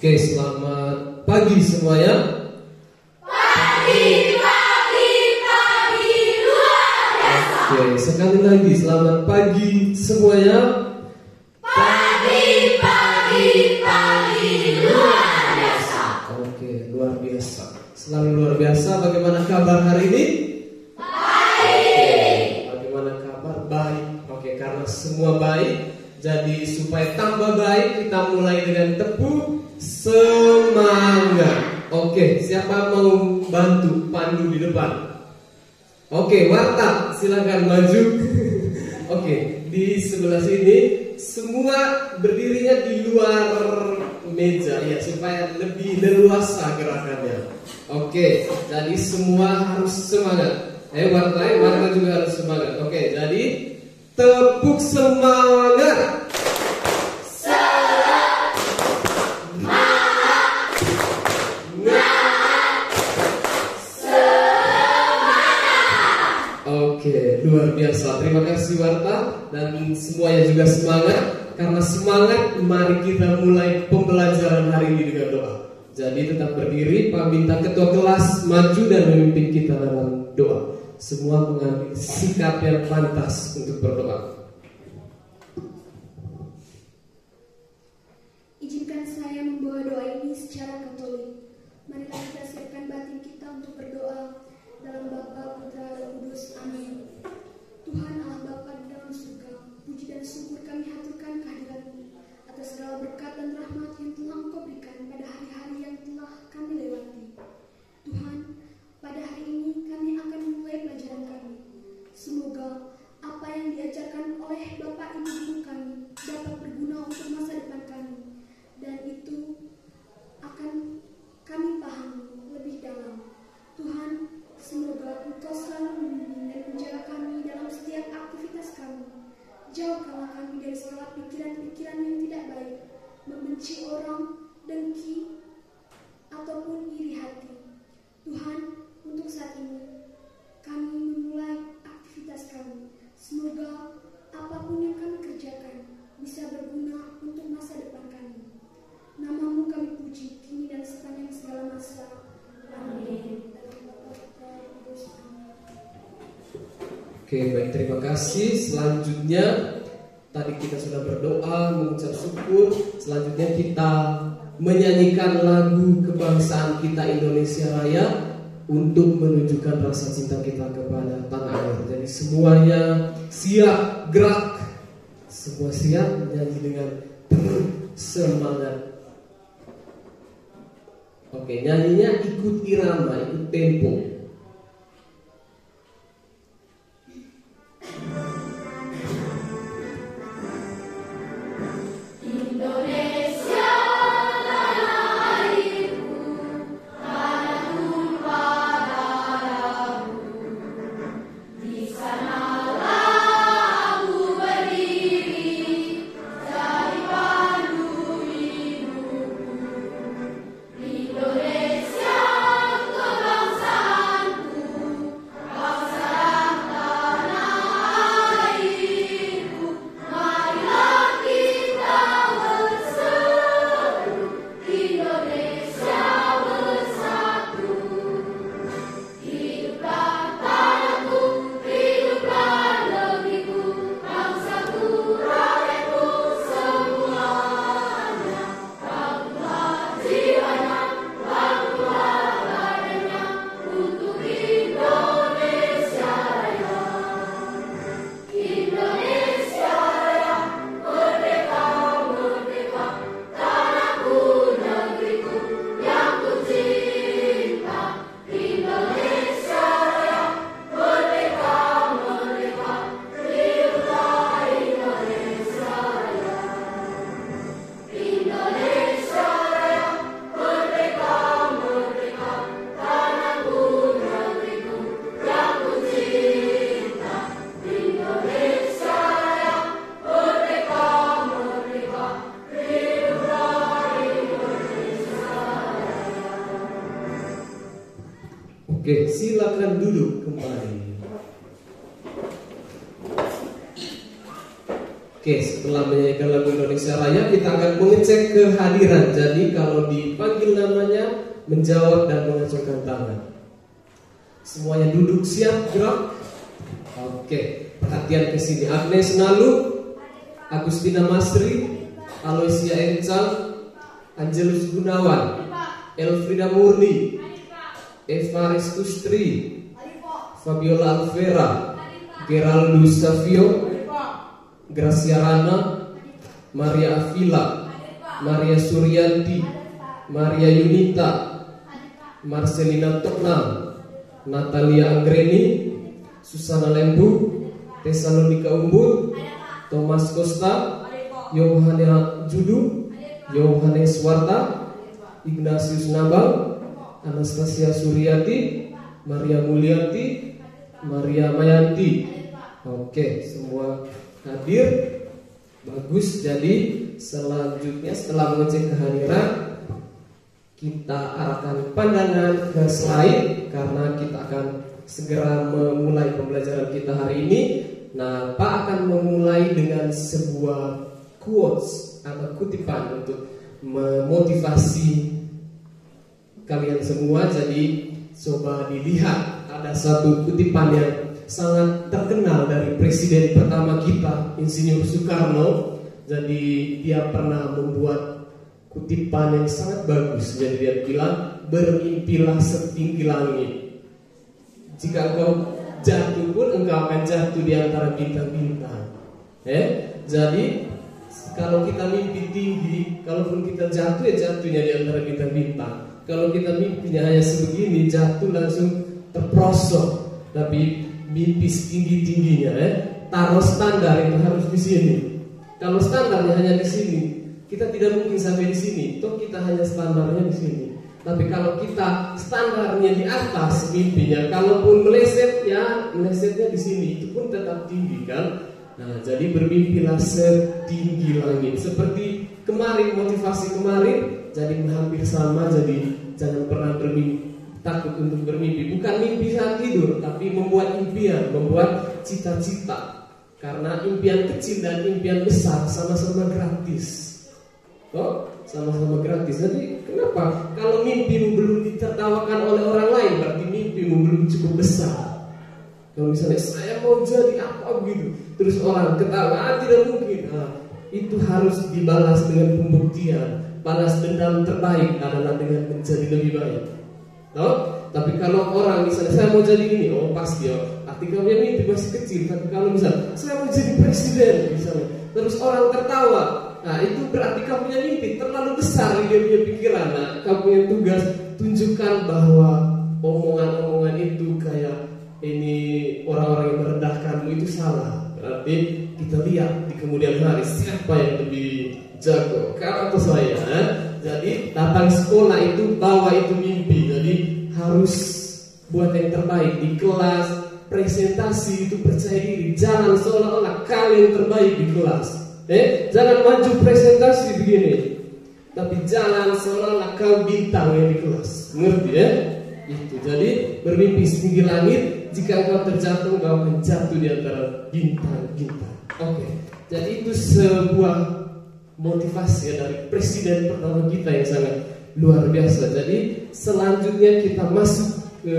Oke, selamat pagi semuanya. Pagi luar biasa. Oke, sekali lagi selamat pagi semuanya. Pagi luar biasa. Oke, luar biasa. Selalu luar biasa. Bagaimana kabar hari ini? Baik. Bagaimana kabar? Baik. Oke, karena semua baik, jadi supaya tambah baik kita mulai dengan tepuk semangat. Oke, siapa mau bantu pandu di depan? Oke, Warta, silakan maju. Oke, di sebelah sini semua berdirinya di luar meja ya, supaya lebih leluasa gerakannya. Oke, jadi semua harus semangat. Warta juga harus semangat. Oke, jadi tepuk semangat. Oke, luar biasa. Terima kasih Warta dan semuanya juga semangat. Karena semangat, mari kita mulai pembelajaran hari ini dengan doa. Jadi tetap berdiri, Pak minta ketua kelas maju dan memimpin kita dalam doa. Semua mengambil sikap yang pantas untuk berdoa. Izinkan saya membawa doa ini secara katolik. Marilah kita siapkan batin kita untuk berdoa. Dalam Bapa, Putra, dan Kudus. Amin. Tuhan Allah Bapa di dalam surga, puji dan syukur kami haturkan kehadirat-Mu atas segala berkat dan rahmat yang telah Engkau berikan pada hari-hari yang telah kami lewati. Tuhan, pada hari ini kami akan memulai pelajaran kami. Semoga apa yang diajarkan oleh Bapak Ibu guru kami dapat berguna untuk masa depan kami, dan itu akan kami pahami lebih dalam. Tuhan, semoga Engkau selalu membimbing dan menjaga kami dalam setiap aktivitas kami. Jauhkanlah kami dari segala pikiran-pikiran yang tidak baik, membenci orang, dengki, ataupun iri hati. Tuhan, untuk saat ini kami memulai aktivitas kami. Semoga apapun yang kami kerjakan bisa berguna untuk masa depan kami. Nama-Mu kami puji kini dan sepanjang segala masa. Amin. Oke, baik, terima kasih. Selanjutnya tadi kita sudah berdoa, mengucap syukur. Selanjutnya kita menyanyikan lagu kebangsaan kita Indonesia Raya untuk menunjukkan rasa cinta kita kepada tanah air. Jadi semuanya siap gerak. Semua siap nyanyi dengan penuh semangat. Oke, nyanyinya ikut irama, ikut tempo. Oke, silakan duduk kembali. Oke, setelah menyanyikan lagu Indonesia Raya, kita akan mengecek kehadiran. Jadi kalau dipanggil namanya, menjawab dan mengacungkan tangan. Semuanya duduk siap, gerak. Oke, perhatian ke sini. Agnes Nalu, Agustina Masri, Aloysia Encal, Angelus Gunawan, Elfrida Murni, Eva Restustri, Fabiola Alvera, Geraldus Savio, Gracia Rana, Maria Avila, Maria Suryanti, Maria Yunita, Marcelina Toknam, Natalia Anggreni, Susana Lembu, Tesalonika Umbul, Thomas Costa, Yohana Judu, Yohanes Warta, Ignatius Nabal, Anastasia Suryati, Maria Mulyati, Maria Mayanti. Oke, semua hadir. Bagus. Jadi selanjutnya setelah mengecek kehadiran, kita arahkan pandangan ke slide karena kita akan segera memulai pembelajaran kita hari ini. Nah, Pak akan memulai dengan sebuah quotes atau kutipan untuk memotivasi kalian semua. Jadi coba dilihat, ada satu kutipan yang sangat terkenal dari presiden pertama kita, Insinyur Soekarno. Jadi dia pernah membuat kutipan yang sangat bagus. Jadi dia bilang, bermimpilah setinggi langit. Jika engkau jatuh pun engkau akan jatuh di antara bintang-bintang. Jadi kalau kita mimpi tinggi, kalaupun kita jatuh, ya jatuhnya di antara bintang-bintang. Kalau kita mimpinya hanya sebegini, jatuh langsung terprosok. Tapi mimpi setinggi-tingginya, taruh standar itu harus di sini. Kalau standarnya hanya di sini, kita tidak mungkin sampai di sini. Toh kita hanya standarnya di sini. Tapi kalau kita standarnya di atas mimpinya, kalaupun meleset, ya melesetnya di sini, itu pun tetap tinggi kan. Nah, jadi bermimpilah setinggi langit. Seperti kemarin, motivasi kemarin, jadi hampir sama. Jadi jangan pernah takut untuk bermimpi. Bukan mimpi saat tidur, tapi membuat impian, membuat cita-cita. Karena impian kecil dan impian besar sama-sama gratis. Oh, sama-sama gratis. Jadi kenapa? Kalau mimpimu belum ditertawakan oleh orang lain, berarti mimpimu belum cukup besar. Kalau misalnya saya mau jadi apa begitu, terus orang ketawa, tidak mungkin. Nah, itu harus dibalas dengan pembuktian. Balas dendam terbaik adalah dengan menjadi lebih baik. Tapi kalau orang misalnya saya mau jadi ini, oh pasti arti kamu yang mimpi masih kecil. Tapi kalau misalnya saya mau jadi presiden misalnya, terus orang tertawa, nah itu berarti kamu punya mimpi terlalu besar di dia punya pikiran. Nah, kamu punya tugas tunjukkan bahwa omongan-omongan itu kayak ini orang-orang yang merendahkanmu itu salah. Berarti kita lihat di kemudian hari siapa yang lebih jago, kau atau saya. Jadi datang sekolah itu bawa itu mimpi. Jadi harus buat yang terbaik di kelas, presentasi itu percaya diri. Jangan seolah-olah kalian yang terbaik di kelas. Jangan maju presentasi begini, tapi jangan seolah-olah kau bintang yang di kelas. Ngerti ya? Itu. Jadi bermimpi setinggi langit. Jika engkau terjatuh, engkau akan jatuh di antara bintang-bintang. Oke. Jadi itu sebuah motivasi dari presiden pertama kita yang sangat luar biasa. Jadi selanjutnya kita masuk ke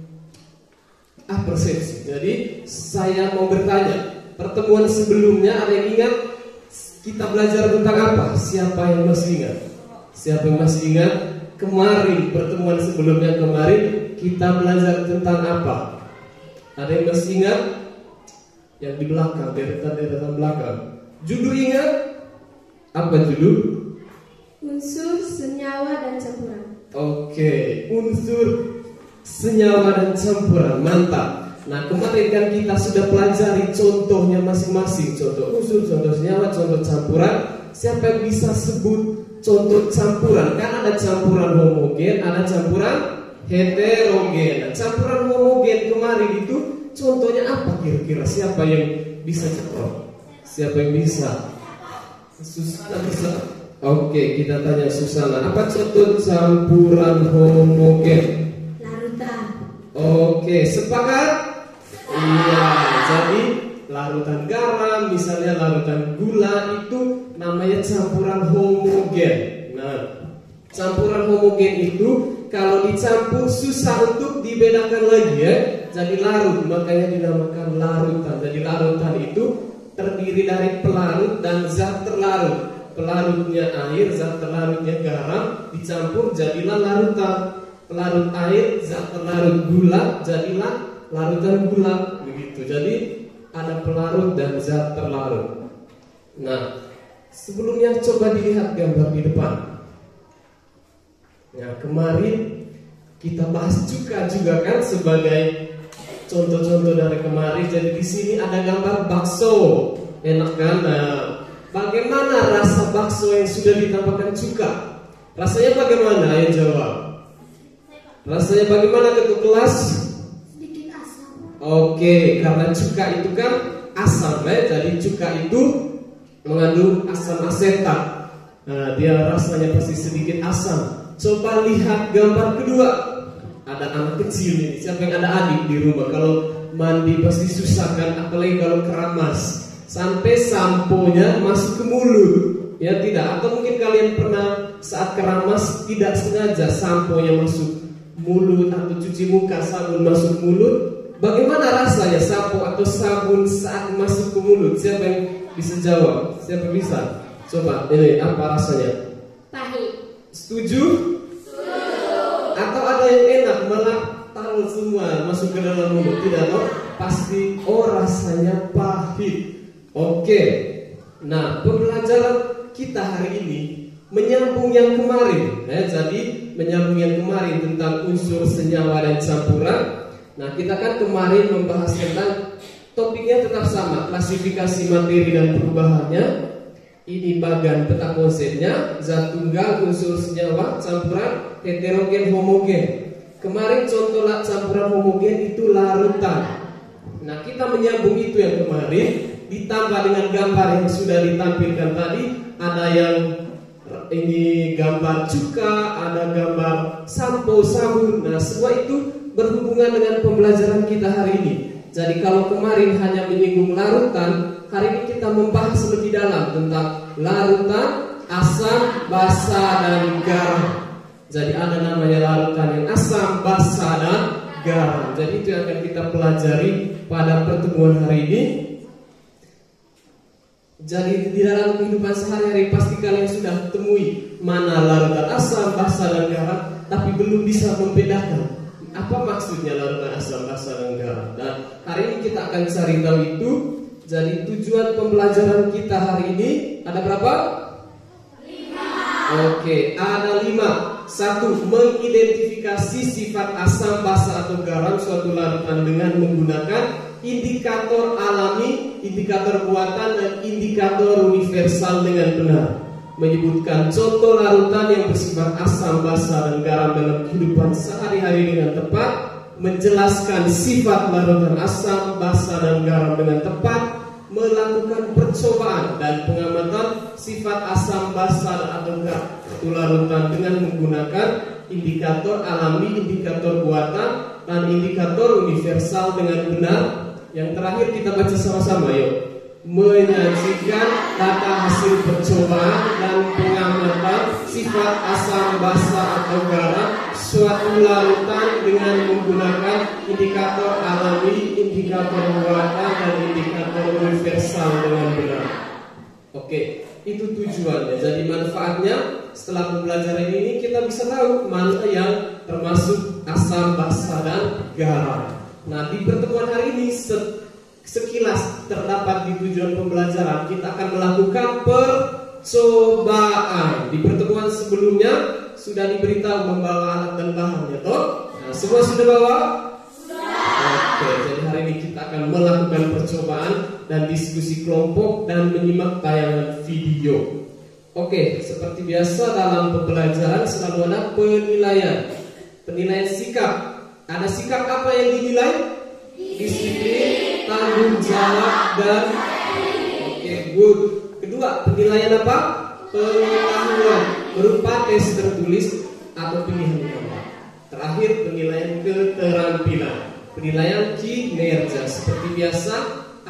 persepsi. Jadi saya mau bertanya, pertemuan sebelumnya ada yang ingat kita belajar tentang apa? Siapa yang masih ingat? Siapa yang masih ingat? Kemarin pertemuan sebelumnya kemarin kita belajar tentang apa? Ada yang masih ingat? Yang di belakang, deretan belakang. Judul ingat? Apa judul? Unsur, senyawa, dan campuran. Oke, unsur, senyawa, dan campuran. Mantap. Nah, kemarin kan kita sudah pelajari contohnya masing-masing. Contoh unsur, contoh senyawa, contoh campuran. Siapa yang bisa sebut contoh campuran? Kan ada campuran homogen, ada campuran heterogen. Nah, campuran homogen kemarin itu contohnya apa kira-kira? Siapa yang bisa cepat? Siapa yang bisa? Susana bisa. Oke, kita tanya Susana. Apa contoh campuran homogen? Larutan. Oke, sepakat? Iya. Jadi larutan garam, misalnya larutan gula, itu namanya campuran homogen. Nah, campuran homogen itu kalau dicampur susah untuk dibedakan lagi ya. Jadi larut, makanya dinamakan larutan. Jadi larutan itu terdiri dari pelarut dan zat terlarut. Pelarutnya air, zat terlarutnya garam, dicampur jadilah larutan. Pelarut air, zat terlarut gula, jadilah larutan gula. Begitu. Jadi ada pelarut dan zat terlarut. Nah, sebelumnya coba dilihat gambar di depan. Nah, kemarin kita bahas cuka juga kan sebagai contoh-contoh dari kemarin. Jadi di sini ada gambar bakso, enak kan? Nah, bagaimana rasa bakso yang sudah ditambahkan cuka? Rasanya bagaimana? Ayo jawab. Rasanya bagaimana ketua kelas? Sedikit asam. Oke, karena cuka itu kan asam ya. Jadi cuka itu mengandung asam asetat. Nah, dia rasanya pasti sedikit asam. Coba lihat gambar kedua. Ada anak kecil nih. Siapa yang ada adik di rumah? Kalau mandi pasti susah kan, apalagi kalau keramas. Sampai samponya masuk ke mulut. Ya tidak, atau mungkin kalian pernah saat keramas tidak sengaja samponya masuk mulut atau cuci muka sabun masuk mulut. Bagaimana rasanya sampo atau sabun saat masuk ke mulut? Siapa yang bisa jawab? Siapa bisa? Coba, ini apa rasanya? Pahit. Setuju? Atau ada yang enak malah taruh semua masuk ke dalam mulut? Tidak loh? Pasti rasanya pahit. Oke. Nah, pembelajaran kita hari ini menyambung yang kemarin ya, jadi menyambung yang kemarin tentang unsur, senyawa, dan campuran. Nah, kita kan kemarin membahas tentang topiknya tetap sama, klasifikasi materi dan perubahannya. Ini bagian peta konsepnya, zat tunggal, unsur, senyawa, campuran, heterogen, homogen. Kemarin contoh campuran homogen itu larutan. Nah, kita menyambung itu yang kemarin, ditambah dengan gambar yang sudah ditampilkan tadi. Ada yang ini gambar cuka, ada gambar sampo, sabun. Nah, semua itu berhubungan dengan pembelajaran kita hari ini. Jadi kalau kemarin hanya menyinggung larutan, hari ini kita membahas lebih dalam tentang larutan, asam, basa, dan garam. Jadi ada namanya larutan yang asam, basa, dan garam. Jadi itu yang akan kita pelajari pada pertemuan hari ini. Jadi di dalam kehidupan sehari-hari pasti kalian sudah temui mana larutan asam, basa, dan garam, tapi belum bisa membedakan apa maksudnya larutan asam, basa, dan garam. Dan hari ini kita akan cari tahu itu. Jadi tujuan pembelajaran kita hari ini ada berapa? 5. Oke, ada 5. 1. Mengidentifikasi sifat asam, basa, atau garam suatu larutan dengan menggunakan indikator alami, indikator buatan, dan indikator universal dengan benar. Menyebutkan contoh larutan yang bersifat asam, basa, dan garam dalam kehidupan sehari-hari dengan tepat. Menjelaskan sifat larutan asam, basa, dan garam dengan tepat. Melakukan percobaan dan pengamatan sifat asam, basa, atau garam larutan dengan menggunakan indikator alami, indikator buatan, dan indikator universal dengan benar. Yang terakhir kita baca sama-sama yuk. Menyajikan data hasil percobaan dan pengamatan sifat asam, basa, atau garam suatu larutan dengan menggunakan indikator alami, indikator buatan, dan indikator universal dengan benar. Oke, itu tujuannya. Jadi manfaatnya setelah pembelajaran ini kita bisa tahu mana yang termasuk asam, basa, dan garam. Nah, di pertemuan hari ini sekilas terdapat di tujuan pembelajaran kita akan melakukan percobaan. Di pertemuan sebelumnya sudah diberitahu membawa alat dan bahannya, toh? Nah, semua sudah bawa? Sudah. Oke, jadi hari ini kita akan melakukan percobaan dan diskusi kelompok dan menyimak tayangan video. Oke, seperti biasa dalam pembelajaran selalu ada penilaian. Penilaian sikap. Ada sikap apa yang dinilai? Disiplin, tanggung jawab, dan oke, good. Kedua, penilaian apa? Pengetahuan berupa tes tertulis atau pilihan ganda. Terakhir, penilaian keterampilan, penilaian kinerja. Seperti biasa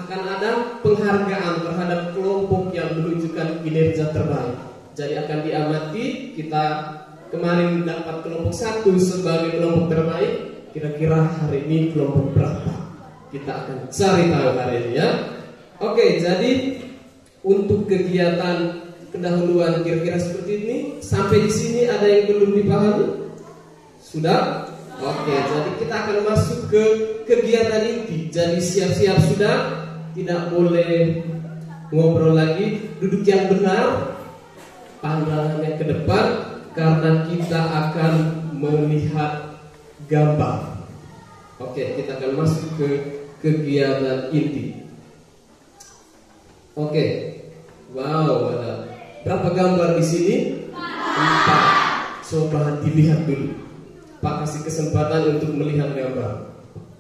akan ada penghargaan terhadap kelompok yang menunjukkan kinerja terbaik. Jadi akan diamati, kita kemarin dapat kelompok 1 sebagai kelompok terbaik. Kira-kira hari ini kelompok berapa? Kita akan cari tahu hari ini ya. Oke, jadi untuk kegiatan pendahuluan kira-kira seperti ini. Sampai di sini ada yang belum dipahami? Sudah? Oke, jadi kita akan masuk ke kegiatan inti. Jadi siap-siap sudah, tidak boleh ngobrol lagi, duduk yang benar, pandangannya ke depan, karena kita akan melihat gambar. Oke, kita akan masuk ke kegiatan inti. Oke, wow, ada berapa gambar di sini? 4. Coba dilihat dulu. Pak kasih kesempatan untuk melihat gambar.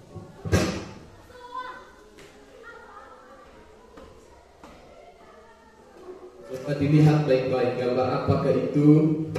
Coba dilihat baik-baik gambar apakah itu.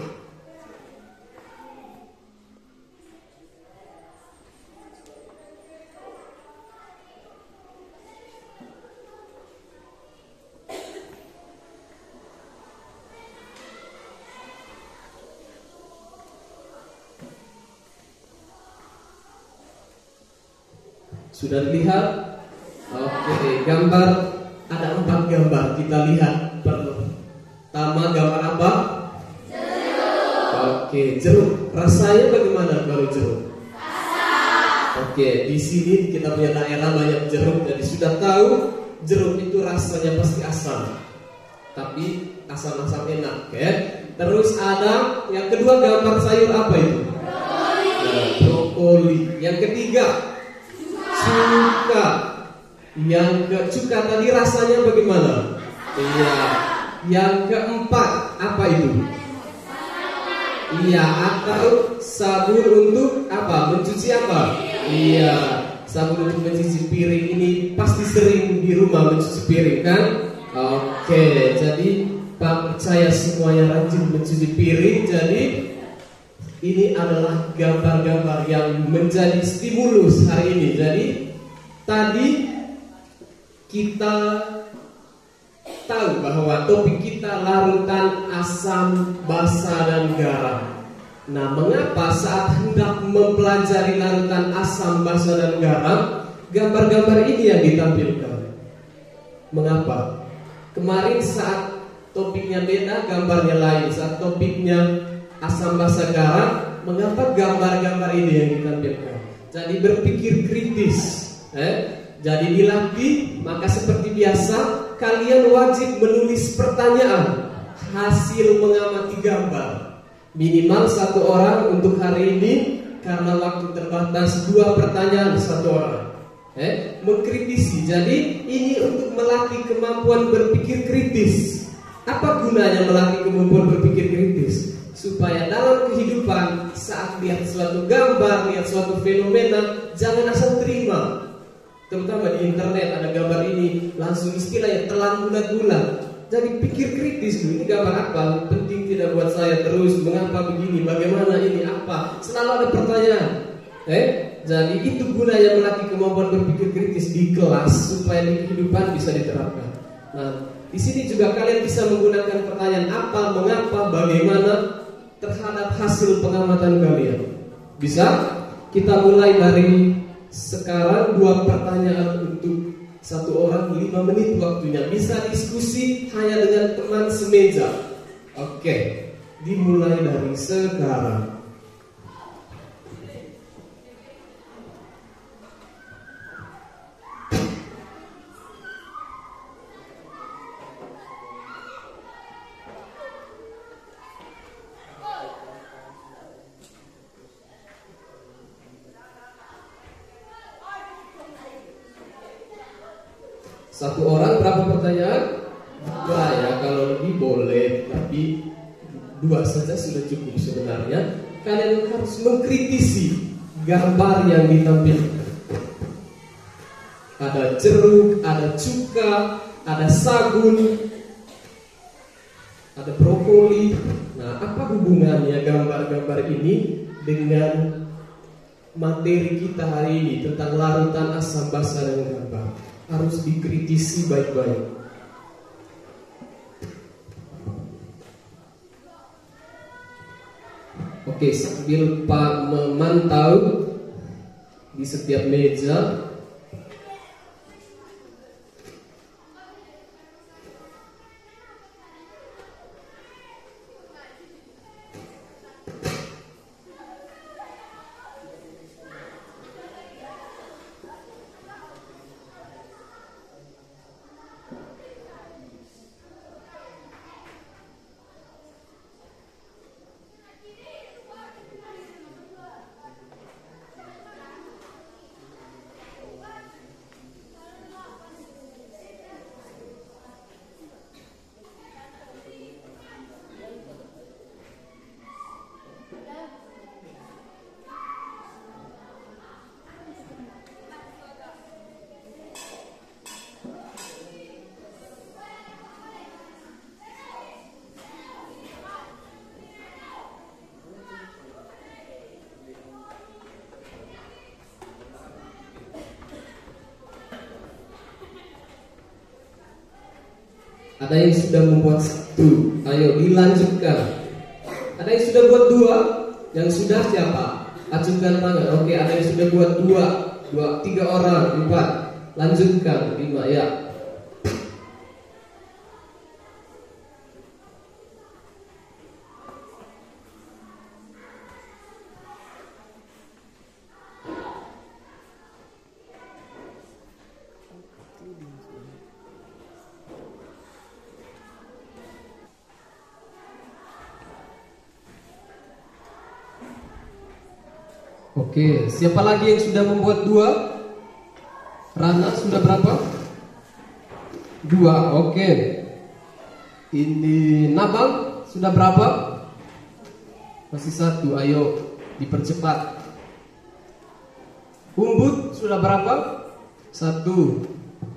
Sudah dilihat? Oke, gambar ada 4 gambar. Kita lihat pertama gambar apa? Jeruk. Oke, jeruk. Rasanya bagaimana kalau jeruk? Oke, di sini kita punya daerah banyak jeruk, jadi sudah tahu jeruk itu rasanya pasti asam. Tapi asam-asam enak, ya. Terus ada yang kedua gambar sayur apa itu? Brokoli. Yang ketiga cuka. Cuka tadi rasanya bagaimana? Iya. Yang keempat apa itu? Iya, atau sabun untuk apa? Mencuci apa? Iya, sabun untuk mencuci piring. Ini pasti sering di rumah mencuci piring kan? Oke, jadi Pak percaya semuanya rajin mencuci piring. Jadi ini adalah gambar-gambar yang menjadi stimulus hari ini. Jadi tadi kita tahu bahwa topik kita larutan asam, basa, dan garam. Nah, mengapa saat hendak mempelajari larutan asam, basa, dan garam, gambar-gambar ini yang ditampilkan? Mengapa? Kemarin saat topiknya beda, gambarnya lain. Saat topiknya asam, basa, garam, mengapa gambar-gambar ini yang ditampilkan? Jadi berpikir kritis. Jadi dilatih, maka seperti biasa kalian wajib menulis pertanyaan hasil mengamati gambar. Minimal 1 orang untuk hari ini, karena waktu terbatas 2 pertanyaan 1 orang. Mengkritisi. Jadi ini untuk melatih kemampuan berpikir kritis. Apa gunanya melatih kemampuan berpikir kritis? Supaya dalam kehidupan saat lihat suatu gambar, lihat suatu fenomena, jangan asal terima. Terutama di internet ada gambar ini, langsung istilahnya telan bulat-bulat. Jadi pikir kritis dulu, ini gambar apa? Penting tidak buat saya terus, mengapa begini, bagaimana ini, apa? Selalu ada pertanyaan. Jadi itu gunanya melatih kemampuan berpikir kritis di kelas supaya di kehidupan bisa diterapkan. Nah, di sini juga kalian bisa menggunakan pertanyaan apa, mengapa, bagaimana terhadap hasil pengamatan kalian. Bisa? Kita mulai dari sekarang 2 pertanyaan untuk 1 orang, 5 menit waktunya. Bisa diskusi hanya dengan teman semeja. Oke, dimulai dari sekarang. Satu orang berapa pertanyaan? 2 ya, kalau lebih boleh, tapi 2 saja sudah cukup sebenarnya. Kalian harus mengkritisi gambar yang ditampilkan. Ada jeruk, ada cuka, ada sabun, ada brokoli. Nah, apa hubungannya gambar-gambar ini dengan materi kita hari ini tentang larutan asam, basa, dan garam? harus dikritisi baik-baik. Oke, sambil Pak memantau di setiap meja. Ada yang sudah membuat satu, ayo dilanjutkan. Ada yang sudah buat dua, yang sudah siapa? Acungkan tangan. Oke, ada yang sudah buat dua, tiga orang, 4. Lanjutkan, 5 ya. Oke, siapa lagi yang sudah membuat 2? Rana sudah berapa? 2, oke. Ini Nabang sudah berapa? Masih 1, ayo dipercepat. Umbut sudah berapa? 1.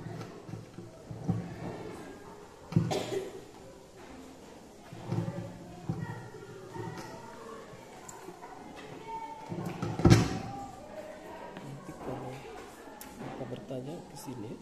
Bertanya ke sini.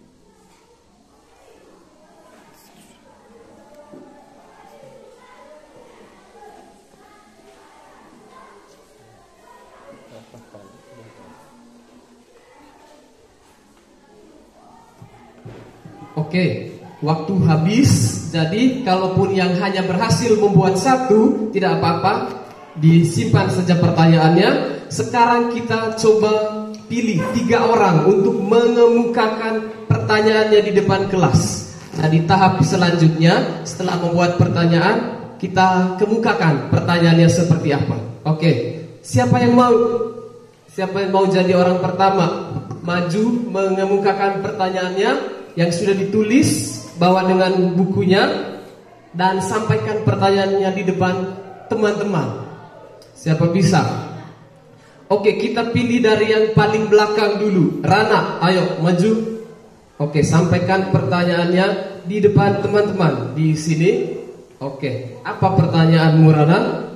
Oke, waktu habis. Jadi kalaupun yang hanya berhasil membuat 1, tidak apa-apa, disimpan saja pertanyaannya. Sekarang kita coba pilih 3 orang untuk mengemukakan pertanyaannya di depan kelas. Nah, di tahap selanjutnya, setelah membuat pertanyaan, kita kemukakan pertanyaannya seperti apa. Oke, siapa yang mau? Siapa yang mau jadi orang pertama? Maju mengemukakan pertanyaannya yang sudah ditulis, bawa dengan bukunya, dan sampaikan pertanyaannya di depan teman-teman. Siapa bisa? Oke, kita pilih dari yang paling belakang dulu. Rana, ayo maju. Oke, sampaikan pertanyaannya di depan teman-teman di sini. Oke, apa pertanyaanmu, Rana?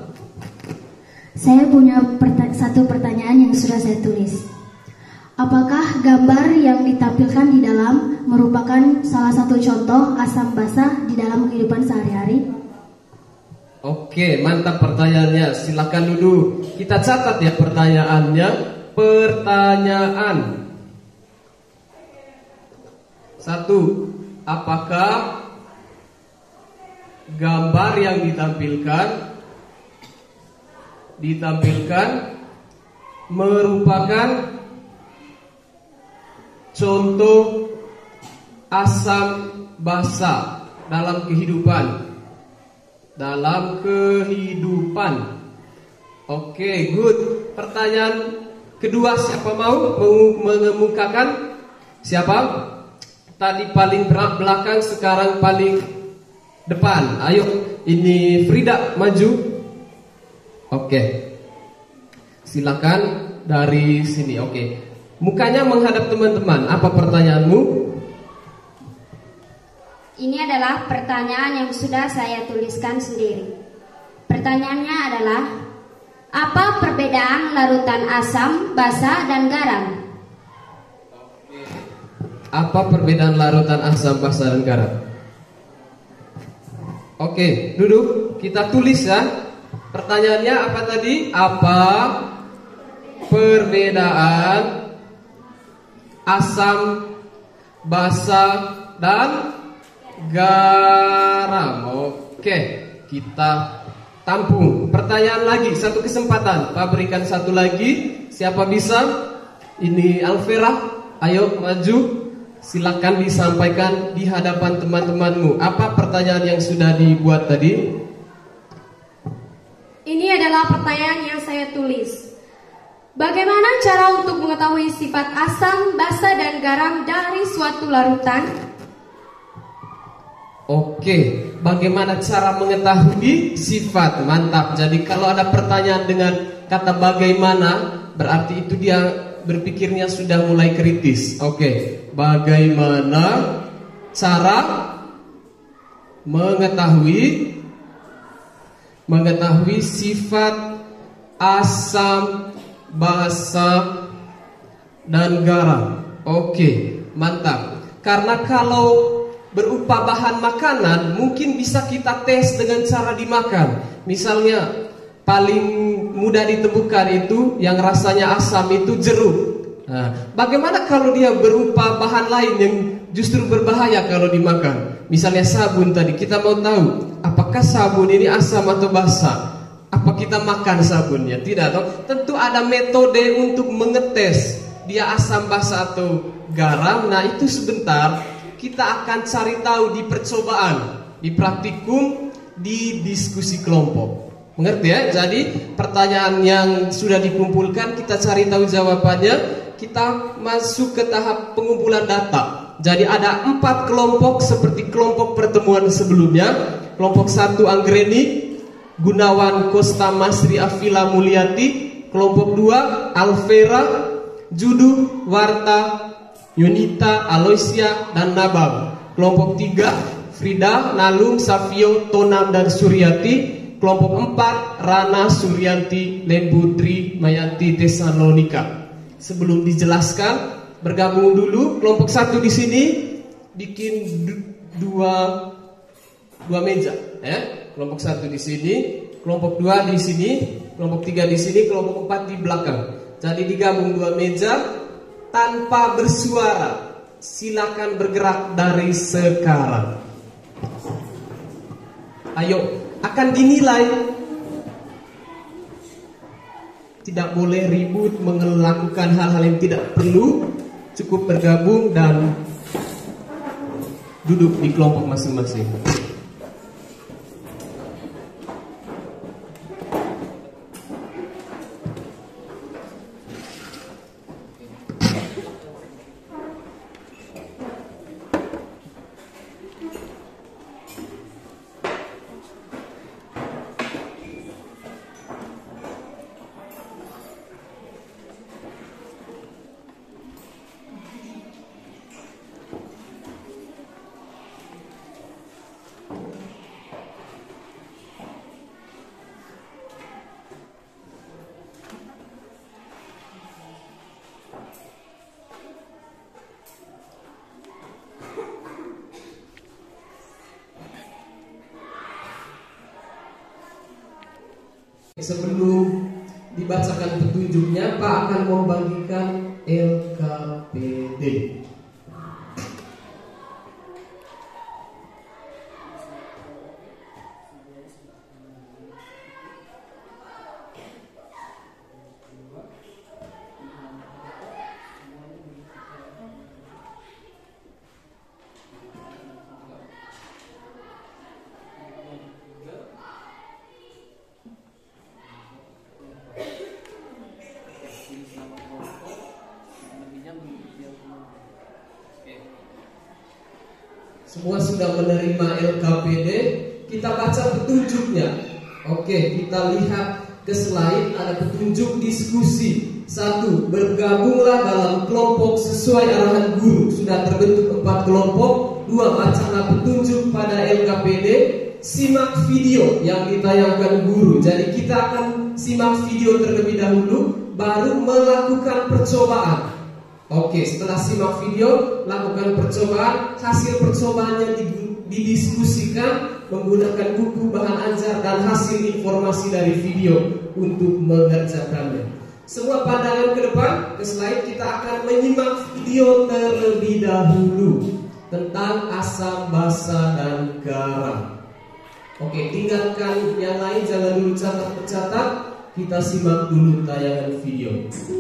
Saya punya satu pertanyaan yang sudah saya tulis. Apakah gambar yang ditampilkan di dalam merupakan salah satu contoh asam basa di dalam kehidupan sehari-hari? Oke, mantap pertanyaannya. Silakan dulu kita catat ya pertanyaannya. Pertanyaan 1. Apakah gambar yang ditampilkan merupakan contoh asam basa dalam kehidupan? Oke, good. Pertanyaan kedua, siapa mau mengemukakan? Siapa? Tadi paling belakang, sekarang paling depan. Ayo, ini Frida maju. Oke, silakan dari sini. Oke, mukanya menghadap teman-teman. Apa pertanyaanmu? Ini adalah pertanyaan yang sudah saya tuliskan sendiri. Pertanyaannya adalah, apa perbedaan larutan asam, basa, dan garam? Apa perbedaan larutan asam, basa, dan garam? Oke, duduk. Kita tulis ya. Pertanyaannya apa tadi? Apa perbedaan asam, basa, dan garam? Oke, kita tampung. Pertanyaan lagi, satu kesempatan. Pak berikan satu lagi. Siapa bisa? Ini Alvera. Ayo maju. Silakan disampaikan di hadapan teman-temanmu. Apa pertanyaan yang sudah dibuat tadi? Ini adalah pertanyaan yang saya tulis. Bagaimana cara untuk mengetahui sifat asam, basa, dan garam dari suatu larutan? Oke, bagaimana cara mengetahui sifat? Mantap. Jadi kalau ada pertanyaan dengan kata bagaimana, berarti itu dia berpikirnya sudah mulai kritis. Oke, bagaimana cara mengetahui sifat asam, basa, dan garam? Oke, mantap. Karena kalau berupa bahan makanan mungkin bisa kita tes dengan cara dimakan. Misalnya paling mudah ditemukan itu yang rasanya asam itu jeruk. Nah, bagaimana kalau dia berupa bahan lain yang justru berbahaya kalau dimakan? Misalnya sabun tadi, kita mau tahu apakah sabun ini asam atau basa? Apa kita makan sabunnya? Tidak, toh? Tentu ada metode untuk mengetes dia asam, basa, atau garam. Nah, itu sebentar kita akan cari tahu di percobaan, di praktikum, di diskusi kelompok. Mengerti ya? Jadi pertanyaan yang sudah dikumpulkan kita cari tahu jawabannya. Kita masuk ke tahap pengumpulan data. Jadi ada 4 kelompok seperti kelompok pertemuan sebelumnya. Kelompok 1 Anggreni, Gunawan, Kosta, Masri, Afila, Mulyati. Kelompok 2 Alvera, Judu, Warta, Yunita, Aloysia, dan Nabab. Kelompok 3 Frida, Nalung, Savio, Tonam, dan Suryati. Kelompok 4 Rana, Suryanti, Lembutri, Mayanti, Tesalonika. Sebelum dijelaskan, bergabung dulu. Kelompok 1 di sini bikin dua meja, ya. Kelompok 1 di sini, kelompok 2 di sini, kelompok 3 di sini, kelompok 4 di belakang. Jadi digabung 2 meja tanpa bersuara. Silakan bergerak dari sekarang. Ayo, akan dinilai. Tidak boleh ribut, melakukan hal-hal yang tidak perlu. Cukup bergabung dan duduk di kelompok masing-masing. Sebelum dibacakan petunjuknya, Pak akan membagikan LKPD. Semua sudah menerima LKPD. Kita baca petunjuknya. Oke, kita lihat ke slide. Ada petunjuk diskusi. 1. Bergabunglah dalam kelompok sesuai arahan guru. Sudah terbentuk 4 kelompok. 2. Bacalah petunjuk pada LKPD. Simak video yang ditayangkan guru. Jadi kita akan simak video terlebih dahulu, baru melakukan percobaan. Oke, setelah simak video, lakukan percobaan. Hasil percobaannya didiskusikan menggunakan buku bahan ajar dan hasil informasi dari video untuk mengerjakannya. Semua pandangan ke depan, ke slide. Kita akan menyimak video terlebih dahulu tentang asam basa dan garam. Oke, tinggalkan yang lain, jangan dulu catat-catat. Kita simak dulu tayangan video.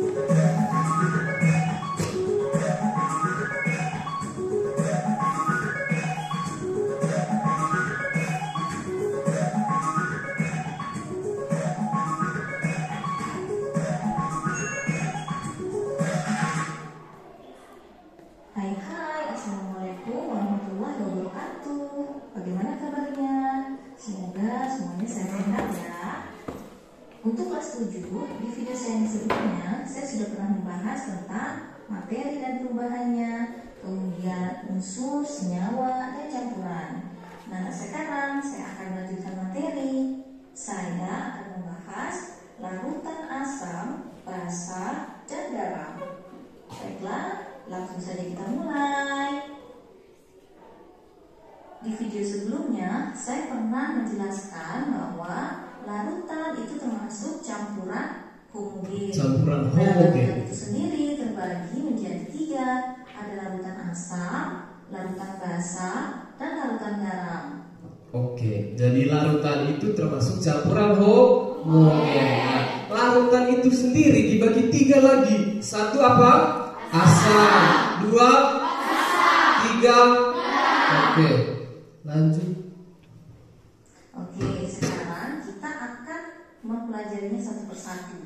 Hai, Assalamualaikum warahmatullahi wabarakatuh. Bagaimana kabarnya? Semoga semuanya sehat ya. Untuk kelas 7, di video saya yang sebelumnya, saya sudah pernah membahas tentang materi dan perubahannya, kemudian unsur, senyawa, dan campuran. Nah, sekarang saya akan melanjutkan materi. Saya akan membahas larutan asam, basa, dan garam. Baiklah, langsung saja kita mulai. Di video sebelumnya, saya pernah menjelaskan bahwa larutan itu termasuk campuran homogen. Campuran Larutan homogen itu sendiri terbagi menjadi 3. Ada larutan asam, larutan basa, dan larutan garam. Oke, jadi larutan itu termasuk campuran homogen. Larutan itu sendiri dibagi 3 lagi. 1 apa? Asam. 2 3. Oke, lanjut. Oke, sekarang kita akan mempelajarinya satu persatu.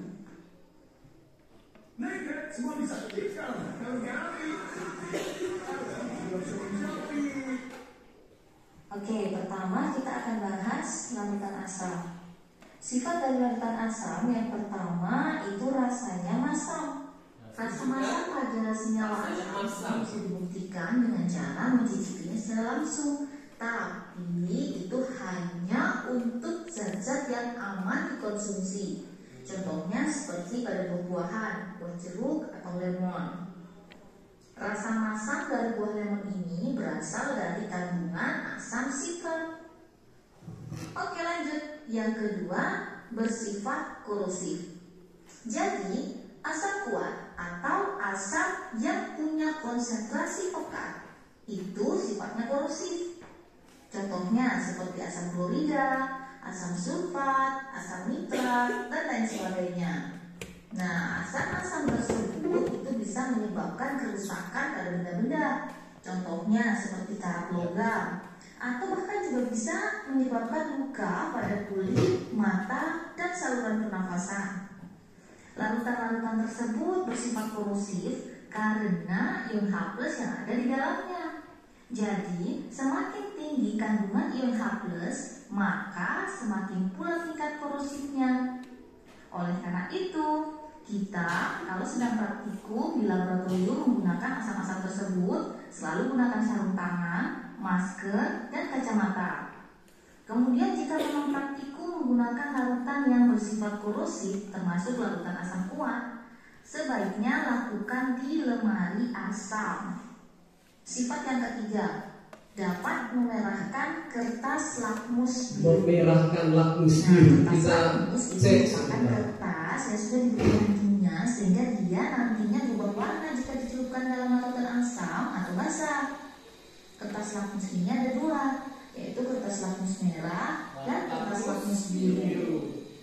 Oke, pertama kita akan bahas larutan asam. Sifat dari larutan asam yang pertama itu rasanya masam. Rasa masam pada senyawa asam bisa dibuktikan dengan cara mencicipinya secara langsung. Tapi itu hanya untuk zat-zat yang aman dikonsumsi. Contohnya seperti pada buah-buahan, buah jeruk atau lemon. Rasa masam dari buah lemon ini berasal dari kandungan asam sitrat. Oke, lanjut. Yang kedua, bersifat korosif. Jadi, asam kuat atau asam yang punya konsentrasi pekat itu sifatnya korosif. Contohnya seperti asam klorida, asam sulfat, asam nitrat, dan lain sebagainya. Nah, asam-asam tersebut itu bisa menyebabkan kerusakan pada benda-benda. Contohnya seperti karat logam, atau bahkan juga bisa menyebabkan luka pada kulit, mata, dan saluran pernafasan. Larutan-larutan tersebut bersifat korosif karena ion H+ yang ada di dalamnya. Jadi, semakin tinggi kandungan ion H+, maka semakin pula tingkat korosifnya. Oleh karena itu, kita kalau sedang praktikum di laboratorium menggunakan asam-asam tersebut, selalu gunakan sarung tangan, masker, dan kacamata. Kemudian jika memang praktikum menggunakan larutan yang bersifat korosif, termasuk larutan asam kuat, sebaiknya lakukan di lemari asam. Sifat yang ketiga, dapat memerahkan kertas lakmus biru. Memerahkan lakmus biru. Kertas Kita lakmus itu cek. merupakan kertas yang sudah diberikan kimia sehingga dia nantinya berubah warna jika dicelupkan dalam larutan asam atau basa. Kertas lakmus ini ada 2, yaitu kertas lakmus merah dan kertas lakmus biru.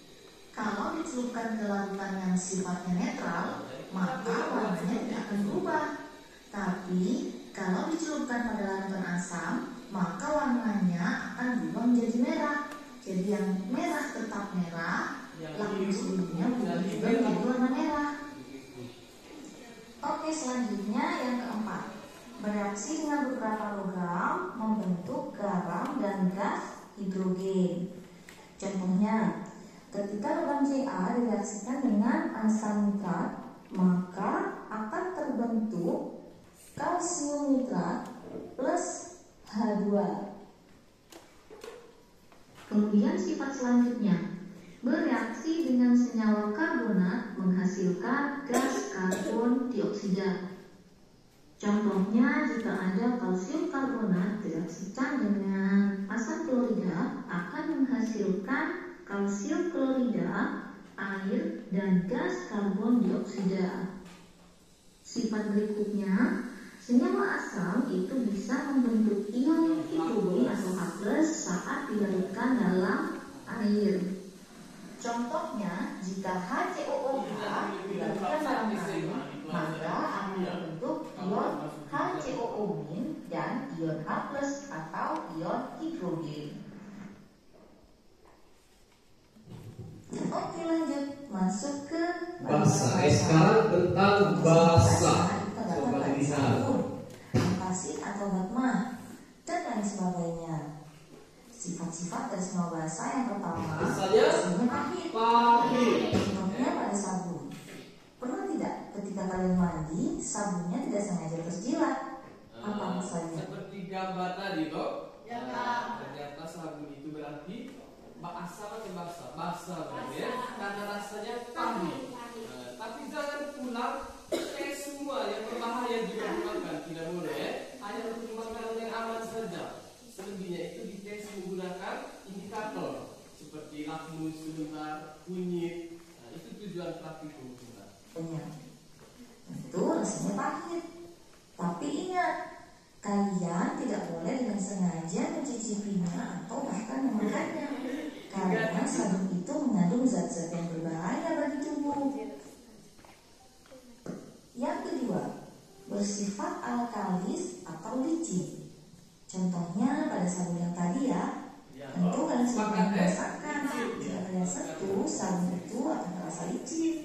Kalau dicelupkan ke larutan yang sifatnya netral, maka warnanya tidak akan berubah. Tapi kalau dicelupkan pada larutan asam, maka warnanya akan berubah menjadi merah. Jadi yang merah tetap merah, lakmus birunya berubah juga menjadi warna merah. Oke, selanjutnya yang keempat, bereaksi dengan beberapa logam membentuk garam dan gas hidrogen. Contohnya, ketika logam Ca direaksikan dengan asam nitrat, maka akan terbentuk kalsium nitrat plus H2. Kemudian sifat selanjutnya, bereaksi dengan senyawa karbonat menghasilkan gas karbon dioksida. Contohnya, jika ada kalsium karbonat direaksikan dengan asam klorida akan menghasilkan kalsium klorida, air, dan gas karbon dioksida. Sifat berikutnya, senyawa asam itu bisa membentuk ion hidrogen atau H+ saat dilarutkan dalam air. Contohnya, jika HCOOH dilarutkan dalam air, maka akan terbentuk ion HCOO- dan ion H+ atau ion hidrogen. Oke, lanjut masuk ke Basa. Sekarang tentang basa. Coba dilihat. Asid atau magma dan lain sebagainya. Sifat-sifat dari semua basa yang pertama, Misalnya, rasanya pahit. Contohnya pada sabun. Pernah tidak ketika kalian mandi, sabunnya tidak sengaja terjilat? Apa misalnya? Seperti gambar tadi toh. Ternyata sabun itu berarti asam atau basa? Basa berarti ya. Karena rasanya pahit. Tapi jangan pulang semua yang berbahaya juga dimakan, tidak boleh ya. Hanya untuk makanan yang aman saja. Selebihnya itu dites menggunakan indikator seperti lakmus, sebentar, kunyit. Itu tujuan praktikum kita. Benar. Itu rasanya pahit. Tapi ingat, kalian tidak boleh dengan sengaja mencicipinya atau bahkan memakannya. Karena sabun itu mengandung zat-zat yang berbahaya bagi tubuh. Yang kedua, bersifat alkalis atau licin. Contohnya pada sabun yang tadi ya, tentu kalian sudah merasakan jika kalian sentuh sabun itu akan terasa licin.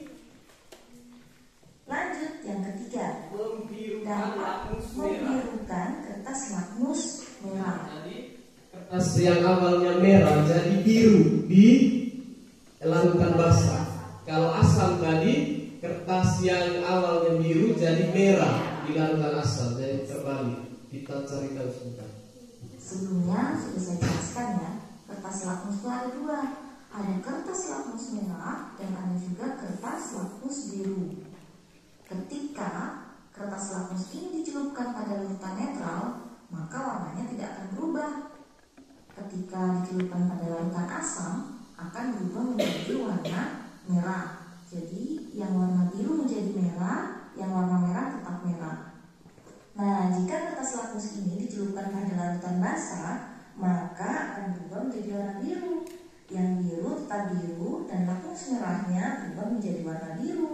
Lanjut, yang ketiga, dapat membirukan kertas lakmus merah. Kertas yang awalnya merah jadi biru di larutan basah. Kalau asam tadi, kertas yang awalnya biru jadi merah di larutan asam. Jadi terbalik. Kita carikan sebentar. Sebelumnya sudah saya jelaskan ya, kertas lakmus itu ada dua. Ada kertas lakmus merah dan ada juga kertas lakmus biru. Ketika kertas lakmus ini dicelupkan pada larutan netral, maka warnanya tidak akan berubah. Ketika dicelupkan pada larutan asam, akan berubah menjadi warna merah. Jadi yang warna biru menjadi merah, yang warna merah tetap merah. Nah, jika kertas lakmus ini dicelupkan pada larutan basah, maka akan berubah menjadi warna biru. Yang biru tetap biru dan lakmus merahnya berubah menjadi warna biru.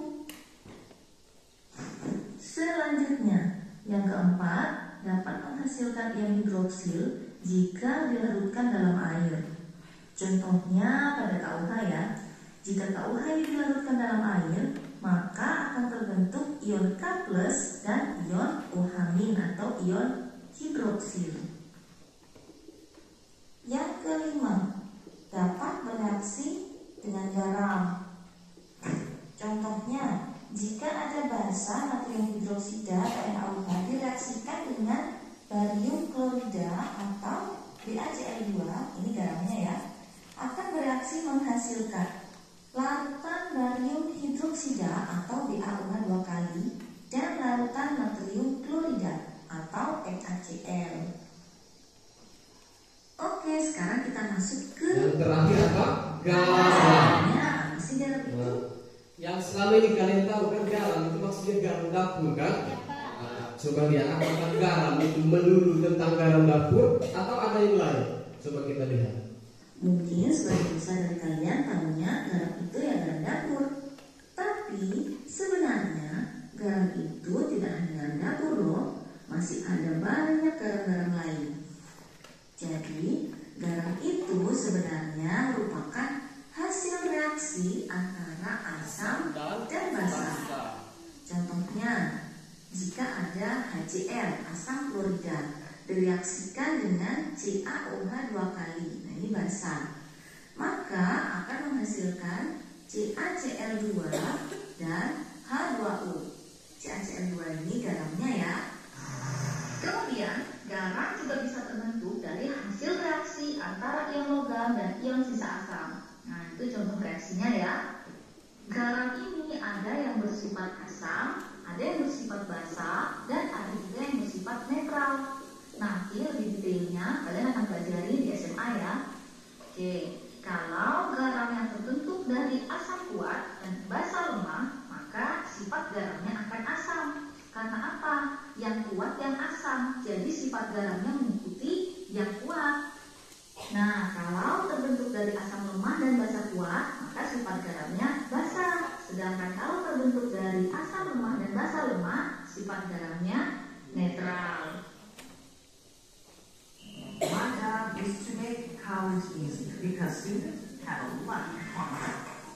Selanjutnya, yang keempat, dapat menghasilkan ion hidroksil jika dilarutkan dalam air. Contohnya pada KUH ya. Jika KUH ini dilarutkan dalam air, maka akan terbentuk ion K+ dan ion OH- atau ion hidroksil. Yang kelima, dapat bereaksi dengan garam. Contohnya, jika ada basa natrium hidroksida (NaOH) direaksikan dengan barium klorida atau BaCl2, ini garamnya ya, akan bereaksi menghasilkan larutan barium hidroksida atau BaOH 2 kali dan larutan natrium klorida atau NaCl. Oke, sekarang kita masuk ke yang terakhir apa? Garam. Masih garam itu. Yang selama ini kalian tahu kan garam itu maksudnya garam dapur kan? Coba lihat apakah garam itu melulu tentang garam dapur atau ada yang lain? Coba kita lihat. Mungkin sebagian besar dari kalian tahunya garam itu ya garam dapur. Tapi sebenarnya garam itu tidak hanya garam dapur loh. Masih ada banyak garam-garam lain. Jadi garam itu sebenarnya merupakan hasil reaksi antara asam dan basa. Contohnya, jika ada HCl, asam klorida, direaksikan dengan CaOH 2 kali. Nah, ini basa. Maka akan menghasilkan CaCl2 dan H2O. CaCl2 ini garamnya ya. Kemudian, garam juga bisa terbentuk dari hasil reaksi antara ion logam dan ion sisa asam. Nah, itu contoh reaksinya ya. Garam ini ada yang bersifat asam, ada yang bersifat basa, dan ada juga garamnya mengikuti yang kuat. Nah, kalau terbentuk dari asam lemah dan basa kuat, maka sifat garamnya basa. Sedangkan kalau terbentuk dari asam lemah dan basa lemah, sifat garamnya netral. My job is to make college easy because students have a lot of fun.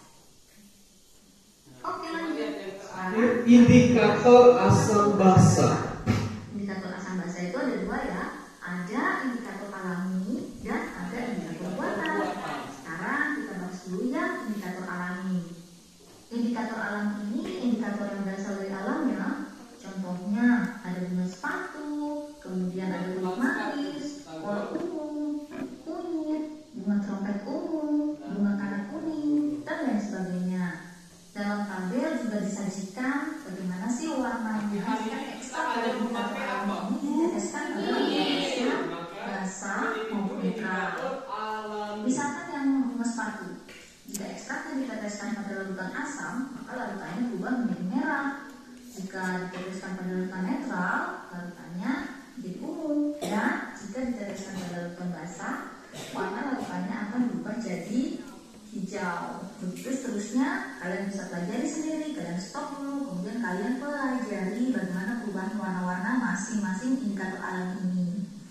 Oke, lanjut. Indikator asam basa. Indikator asam basa itu ada dua ya. Ada indikator alami dan ada indikator buatan. Sekarang kita bahas dulu yang indikator alami. Indikator alami ini indikator yang berasal dari alam ya. Contohnya ada bunga sepatu, kemudian ada kulit manis, kolor ungu, kunyit, bunga trompet ungu, bunga kanak kuning, dan lain sebagainya. Dalam tabel juga disajikan bagaimana sih warna yang dihasilkan ekstrak dari indikator alami ini diteteskan pada lapisan basa maupun netral. Misalkan yang bunga sepatu, jika ekstraknya diteteskan pada larutan asam, maka larutannya berubah menjadi merah. Jika diteteskan pada larutan netral, larutannya menjadi ungu. Dan jika diteteskan pada larutan basah, warna larutannya akan berubah jadi hijau. Begitu seterusnya, kalian bisa pelajari sendiri, kalian stop dulu, kemudian kalian pelajari bagaimana perubahan warna-warna masing-masing indikator alami ini.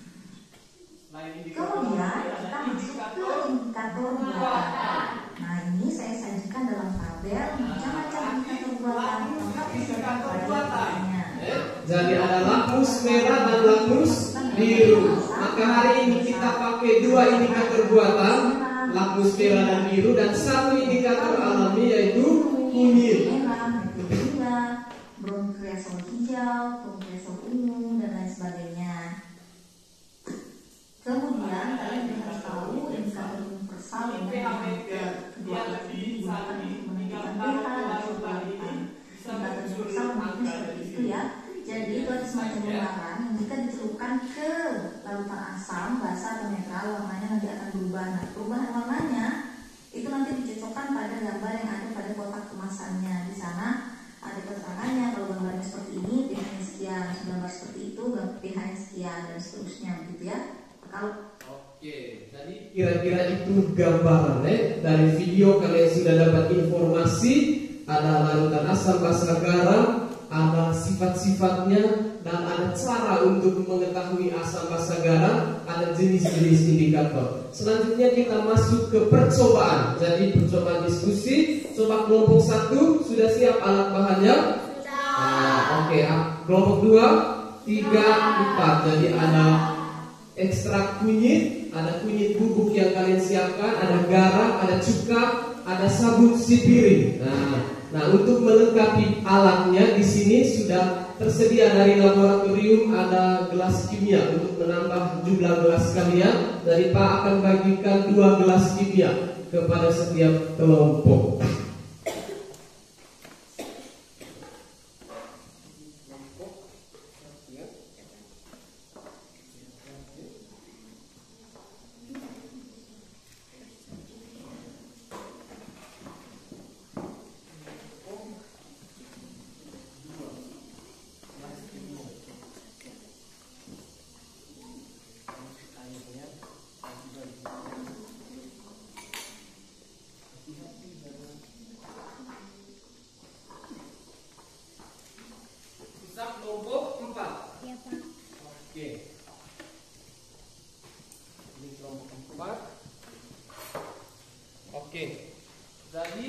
Kemudian kita masuk ke indikator buatan. Nah, ini saya sajikan dalam tabel macam-macam indikator buatan lengkap disertai pelajarannya. Jadi ada lakmus merah dan lakmus biru. Maka hari ini kita pakai dua indikator buatan, lakmus merah dan biru, dan satu indikator alami yaitu kunyit. Brown kreasol hijau, brown kreasol ungu, dan lain sebagainya. Kemudian kalian harus tahu indikator universal yang kedua alat ini digunakan untuk menentukan pH dan suhu larutan. Indikator universal memiliki seperti itu ya. Jadi itu ada semacam lembaran yang jika dicelupkan ke larutan asam, basa atau netral, warnanya nanti akan berubah. Nah, perubahan warnanya itu nanti dicocokkan pada gambar yang ada pada kotak kemasannya. Di sana ada keterangannya, kalau gambarnya seperti ini pH-nya sekian, gambar seperti itu pH-nya sekian, dan seterusnya begitu ya. Kalau jadi kira-kira itu gambarannya. Dari video kalian sudah dapat informasi, ada larutan asam, basa, garam, ada sifat-sifatnya, dan ada cara untuk mengetahui asam, basa, garam, ada jenis-jenis indikator. Selanjutnya kita masuk ke percobaan. Jadi percobaan diskusi. Coba kelompok 1 sudah siap alat bahannya? Sudah. Oke, kelompok 2, 3, 4. Jadi ada ekstrak kunyit, ada kunyit bubuk yang kalian siapkan, ada garam, ada cuka, ada sabun sipirin. Nah, untuk melengkapi alatnya di sini sudah tersedia dari laboratorium, ada gelas kimia untuk menambah jumlah gelas kalian. Dari Pak akan bagikan 2 gelas kimia kepada setiap kelompok. Kelompok 4. Ya, Pak. Oke. Ini kelompok 4. Oke. Jadi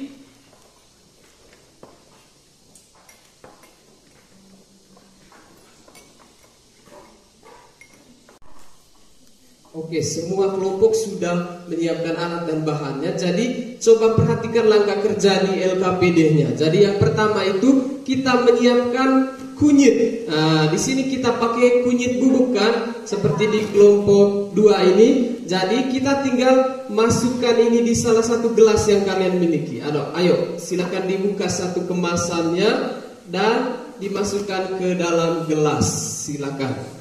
Oke, semua kelompok sudah menyiapkan alat dan bahannya. Jadi coba perhatikan langkah kerja di LKPD-nya. Jadi yang pertama itu kita menyiapkan kunyit. Nah, di sini kita pakai kunyit bubuk kan, seperti di kelompok 2 ini. Jadi kita tinggal masukkan ini di salah satu gelas yang kalian miliki. Ayo, silakan dibuka satu kemasannya dan dimasukkan ke dalam gelas. Silakan.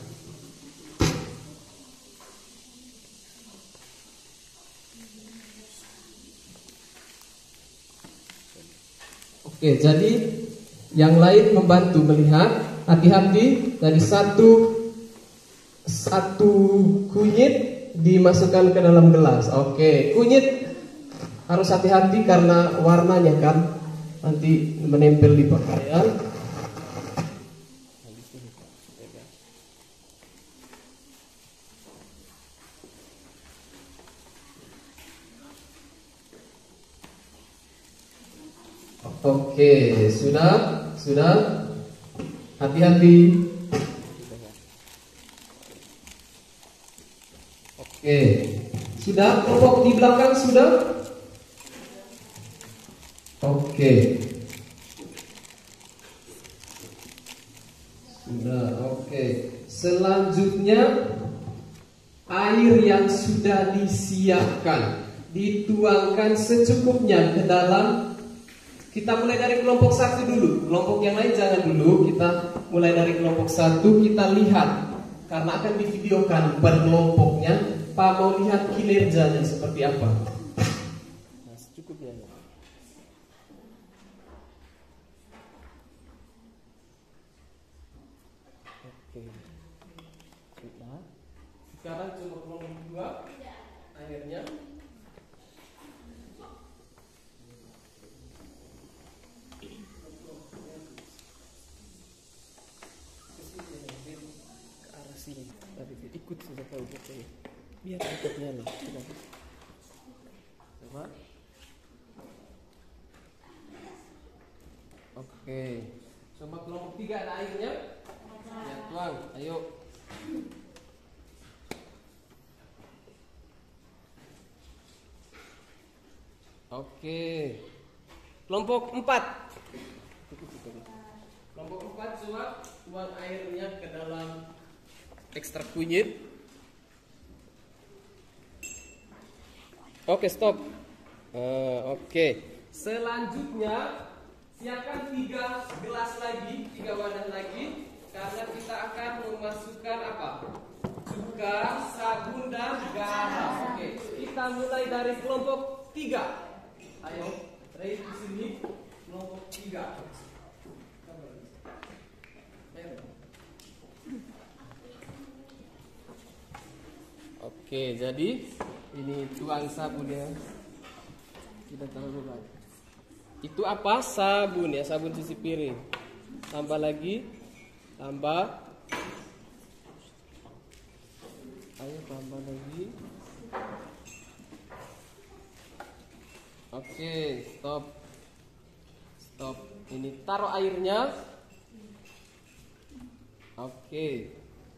Oke, jadi yang lain membantu melihat. Hati-hati dari satu satu kunyit dimasukkan ke dalam gelas. Oke, kunyit harus hati-hati karena warnanya kan nanti menempel di pakaian. Oke, sudah. Hati-hati. Oke, sudah kelompok di belakang sudah. Oke, sudah. Oke, selanjutnya air yang sudah disiapkan dituangkan secukupnya ke dalam. Kita mulai dari kelompok 1 dulu. Kelompok yang lain jangan dulu. Kita mulai dari kelompok 1. Kita lihat karena akan divideokan per kelompoknya. Pak mau lihat kinerjanya seperti apa. Nah, secukupnya. Oke. Sekarang coba kelompok 2 akhirnya. Ikut saja kau biar ikutnya nih. Coba. Oke. Coba kelompok 3 ada airnya. Ya tuang, ayo. Oke. Kelompok 4. Kelompok 4 coba tuang airnya ke dalam ekstrak kunyit. Oke, stop. Oke. Selanjutnya siapkan 3 gelas lagi, 3 wadah lagi, karena kita akan memasukkan apa? Cuka, sabun dan garam. Oke, kita mulai dari kelompok 3. Ayo, raise di sini kelompok 3. Oke, jadi ini tuang sabun ya. Kita taruh dulu. Itu apa? Sabun ya, sabun cuci piring. Tambah lagi, tambah. Ayo tambah lagi. Oke, stop. Stop. Ini taruh airnya. Oke.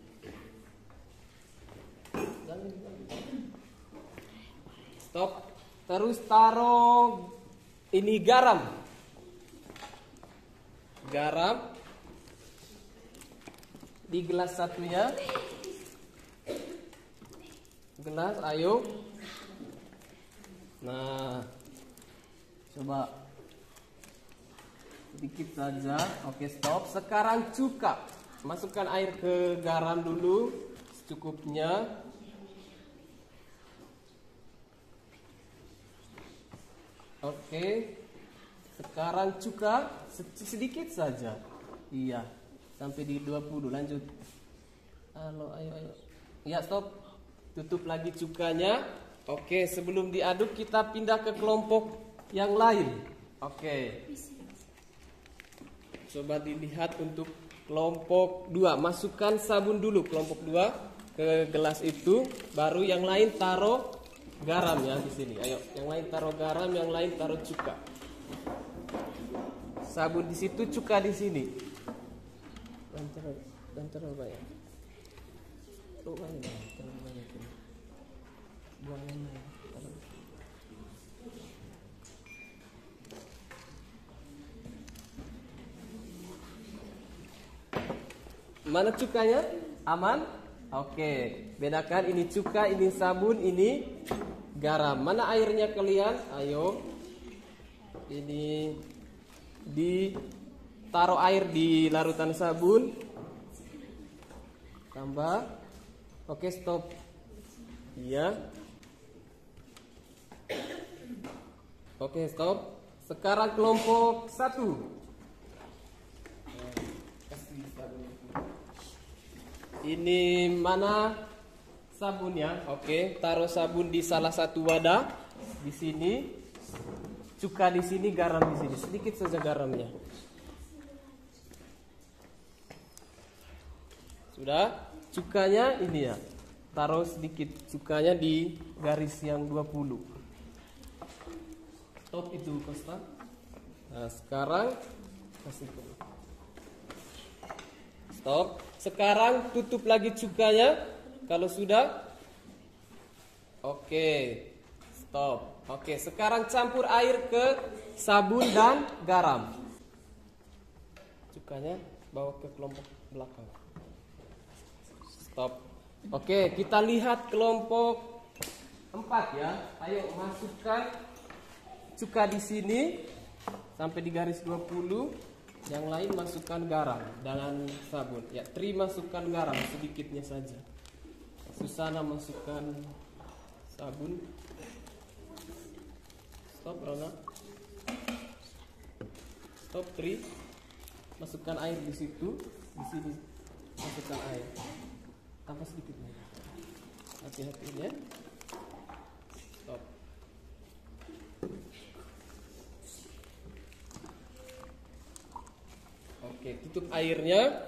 Stop. Terus taruh ini garam. Garam di gelas satunya. Gelas, ayo. Nah, coba sedikit saja. Oke, stop. Sekarang cuka. Masukkan air ke garam dulu secukupnya. Oke, sekarang cuka sedikit saja. Iya, sampai di 20. Lanjut. Halo, ayo. Ya, stop. Tutup lagi cukanya. Oke, sebelum diaduk kita pindah ke kelompok yang lain. Oke. Coba dilihat untuk kelompok 2. Masukkan sabun dulu kelompok 2 ke gelas itu, baru yang lain taruh garam ya di sini. Ayo, yang lain taruh garam, yang lain taruh cuka. Sabun di situ, cuka di sini. Dan terlalu banyak. Terlalu banyak. Buangin. Mana cukanya? Aman? Oke, bedakan ini cuka, ini sabun, ini garam. Mana airnya kalian? Ayo. Ini ditaruh air di larutan sabun. Tambah. Oke, stop. Iya. Oke, stop. Sekarang kelompok 1. Ini mana sabunnya? Oke, taruh sabun di salah satu wadah. Di sini, cuka di sini, garam di sini. Sedikit saja garamnya. Sudah, cukanya ini ya. Taruh sedikit cukanya di garis yang 20. Stop itu, Costa. Nah, sekarang kasih ke. Stop. Sekarang tutup lagi cukanya. Kalau sudah, oke, stop. Oke, sekarang campur air ke sabun dan garam. Cukanya bawa ke kelompok belakang. Stop. Oke, kita lihat kelompok 4 ya. Ayo masukkan cuka di sini sampai di garis 20. Yang lain masukkan garam dengan sabun. Ya, Tri masukkan garam sedikitnya saja. Susana masukkan sabun. Stop, Rona. Stop, Tri. Masukkan air di situ, di sini. Masukkan air. Tambah sedikit lagi. Hati-hati ya. Stop. Oke, tutup airnya.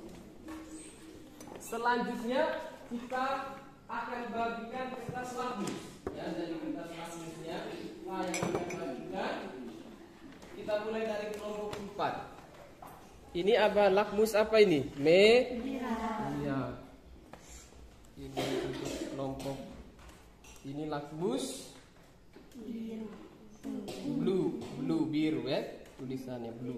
Selanjutnya kita akan bagikan kertas lakmus. Ya, dari kertas lakmusnya yang akan bagikan. Kita mulai dari kelompok 4. Ini apa? Lakmus apa ini? Iya. Ini untuk kelompok. Ini lakmus blue biru ya. Tulisannya blue.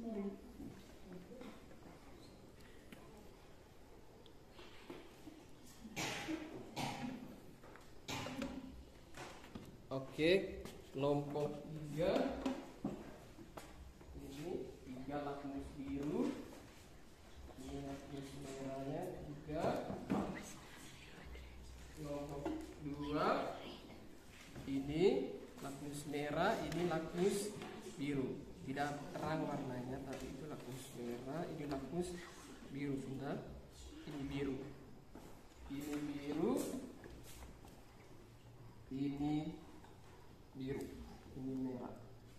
Oke, kelompok 3. Ini 3 lakmus biru. Ini lakmus merahnya 3. Kelompok 2. Ini lakmus merah, ini lakmus biru. Tidak terang warnanya, tapi itu lakmus merah, ini lakmus biru. Sudah. Ini biru. Ini biru. Ini biru, ini merah.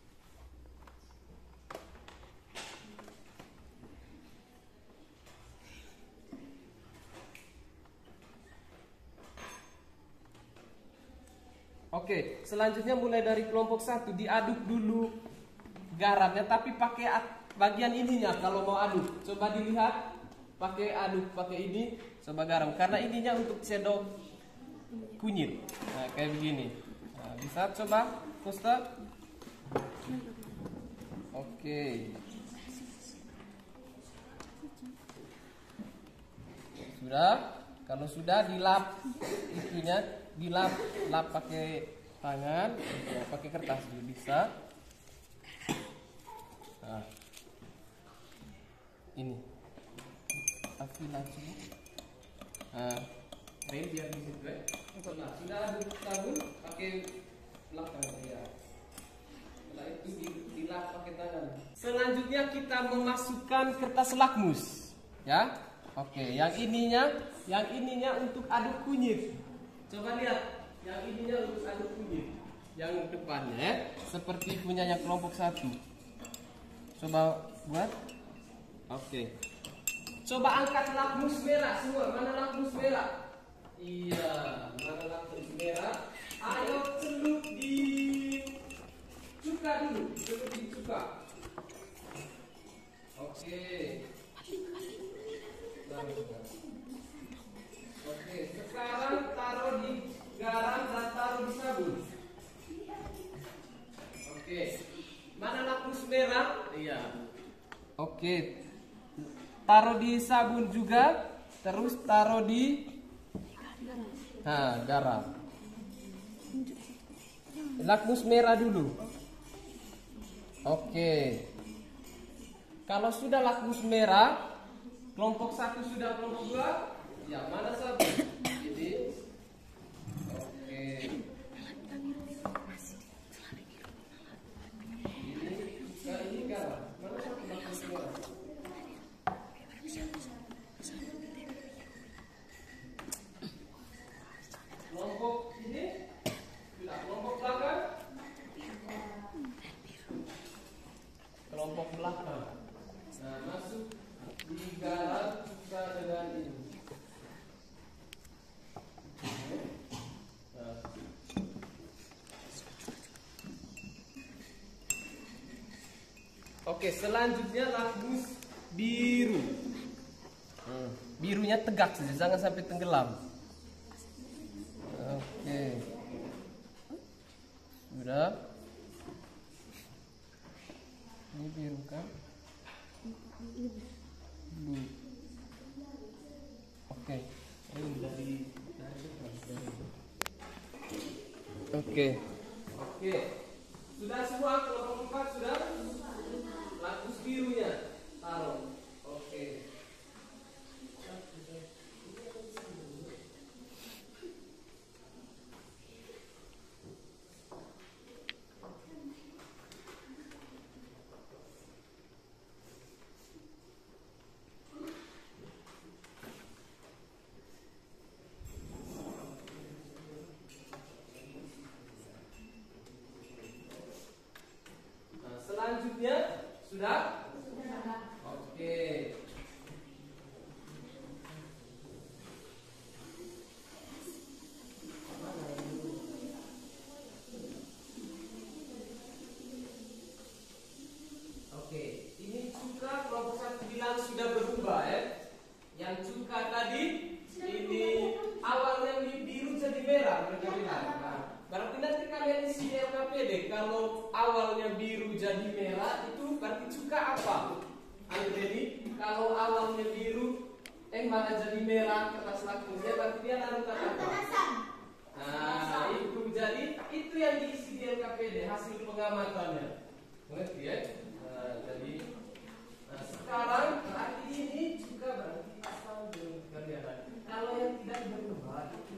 Oke, selanjutnya mulai dari kelompok 1. Diaduk dulu garamnya, tapi pakai bagian ininya kalau mau aduk. Coba dilihat, pakai aduk, pakai ini, coba garam. Karena ininya untuk sendok kunyit. Nah, kayak begini. Nah, bisa coba, Costa? Oke. Sudah? Kalau sudah dilap itunya, dilap pakai tangan, ya, pakai kertas juga bisa. Nah, ini. Tapi langsung. Nah, ini biar di situ ya. Nah, sudah aduk sabun pakai belakang ya. Setelah itu dilap pakai tangan. Selanjutnya kita memasukkan kertas lakmus, ya. Oke, yang ininya untuk aduk kunyit. Coba lihat, yang ininya untuk aduk kunyit. Yang depannya ya, seperti punyanya kelompok 1. Coba buat. Oke. Coba angkat lakmus merah semua. Mana lakmus merah? Iya, mana lakmus merah? Ayo celup di cuka dulu, celup di cuka. Oke. Oke, sekarang taruh di garam dan taruh di sabun. Oke. Mana lakmus merah? Iya. Oke. Taruh di sabun juga, terus taruh di garam. Lakmus merah dulu. Oke. Kalau sudah lakmus merah, kelompok 1 sudah, kelompok 2, ya mana sabun? Ini. Oke. Ini garam. Mana sabun lakmus merah? digarap cuka dengan ini. Oke, selanjutnya lakmus biru. Birunya tegak saja, jangan sampai tenggelam. Oke. Sudah. Ini biru kan? Oke. Oke. Oke. Sudah semua kelompok 4 sudah? Lakmus birunya taruh. Oke. Selanjutnya sudah? Oke. Oke, ini cuka kelompok 1 bilang sudah berubah ya. Yang cuka tadi ini awalnya biru jadi merah mereka bilang. Nah, berarti nanti kalian isi LKPD kalau awalnya biru jadi merah itu berarti cuka apa? Jadi kalau awalnya biru malah jadi merah kertas lakmusnya berarti dia larutan apa? Nah itu jadi itu yang diisi di LKPD hasil pengamatannya. Mengerti ya? Jadi sekarang berarti ini juga berarti asal belum kelihatan. Kalau yang tidak berubah itu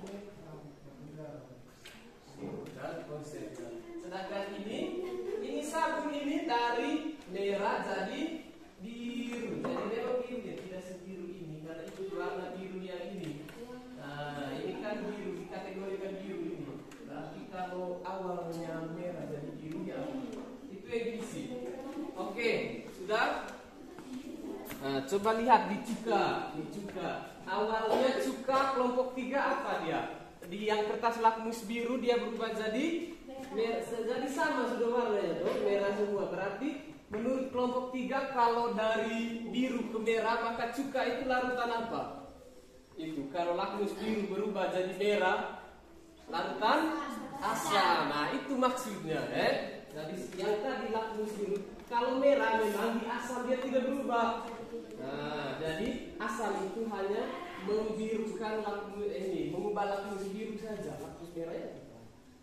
konsepnya. Sedangkan ini sabun ini dari merah jadi biru. Jadi memang biru ya, tidak sebiru ini karena itu warna biru yang ini. Nah, ini kan biru dikategorikan biru ini. Berarti kalau awalnya merah jadi biru ya itu yang diisi. Oke, sudah? Nah, coba lihat di cuka. Awalnya cuka kelompok 3 apa dia? Di yang kertas lakmus biru dia berubah jadi merah, jadi sama sudah warnanya tuh merah semua. Berarti menurut kelompok 3 kalau dari biru ke merah maka cuka itu larutan apa? Itu kalau lakmus biru berubah jadi merah larutan asam. Nah itu maksudnya Jadi yang tadi lakmus biru kalau merah memang di asam dia tidak berubah. Nah jadi asam itu hanya membirukan lakmus mengubah lakmus biru saja, lakmus merah ya tidak.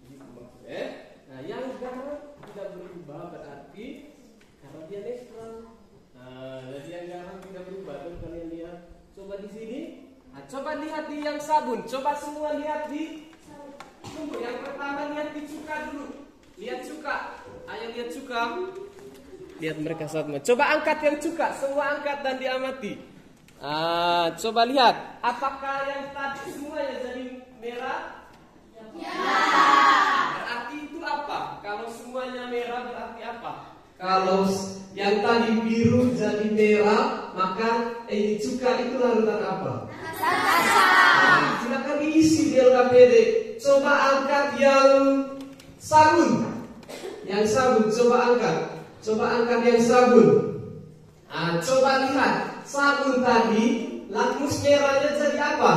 Nah yang garam tidak berubah berarti karena dia netral. Nah jadi yang garam tidak berubah. Tuh kalian lihat, coba di sini. Nah, coba lihat di yang sabun. Coba semua lihat di. Tunggu, yang pertama lihat di cuka dulu. Lihat cuka. Ayo lihat cuka. Lihat mereka semua. Coba angkat yang cuka. Semua angkat dan diamati. Coba lihat. Apakah yang tadi semuanya jadi merah? Ya. Berarti itu apa? Kalau semuanya merah berarti apa? Kalau yang tadi biru jadi merah, maka ini cuka itu larutan apa? Asam. Silakan diisi di LKPD. Coba angkat yang sabun. Yang sabun, coba angkat. Coba angkat yang sabun. Coba lihat sabun tadi, lakmus merahnya jadi apa?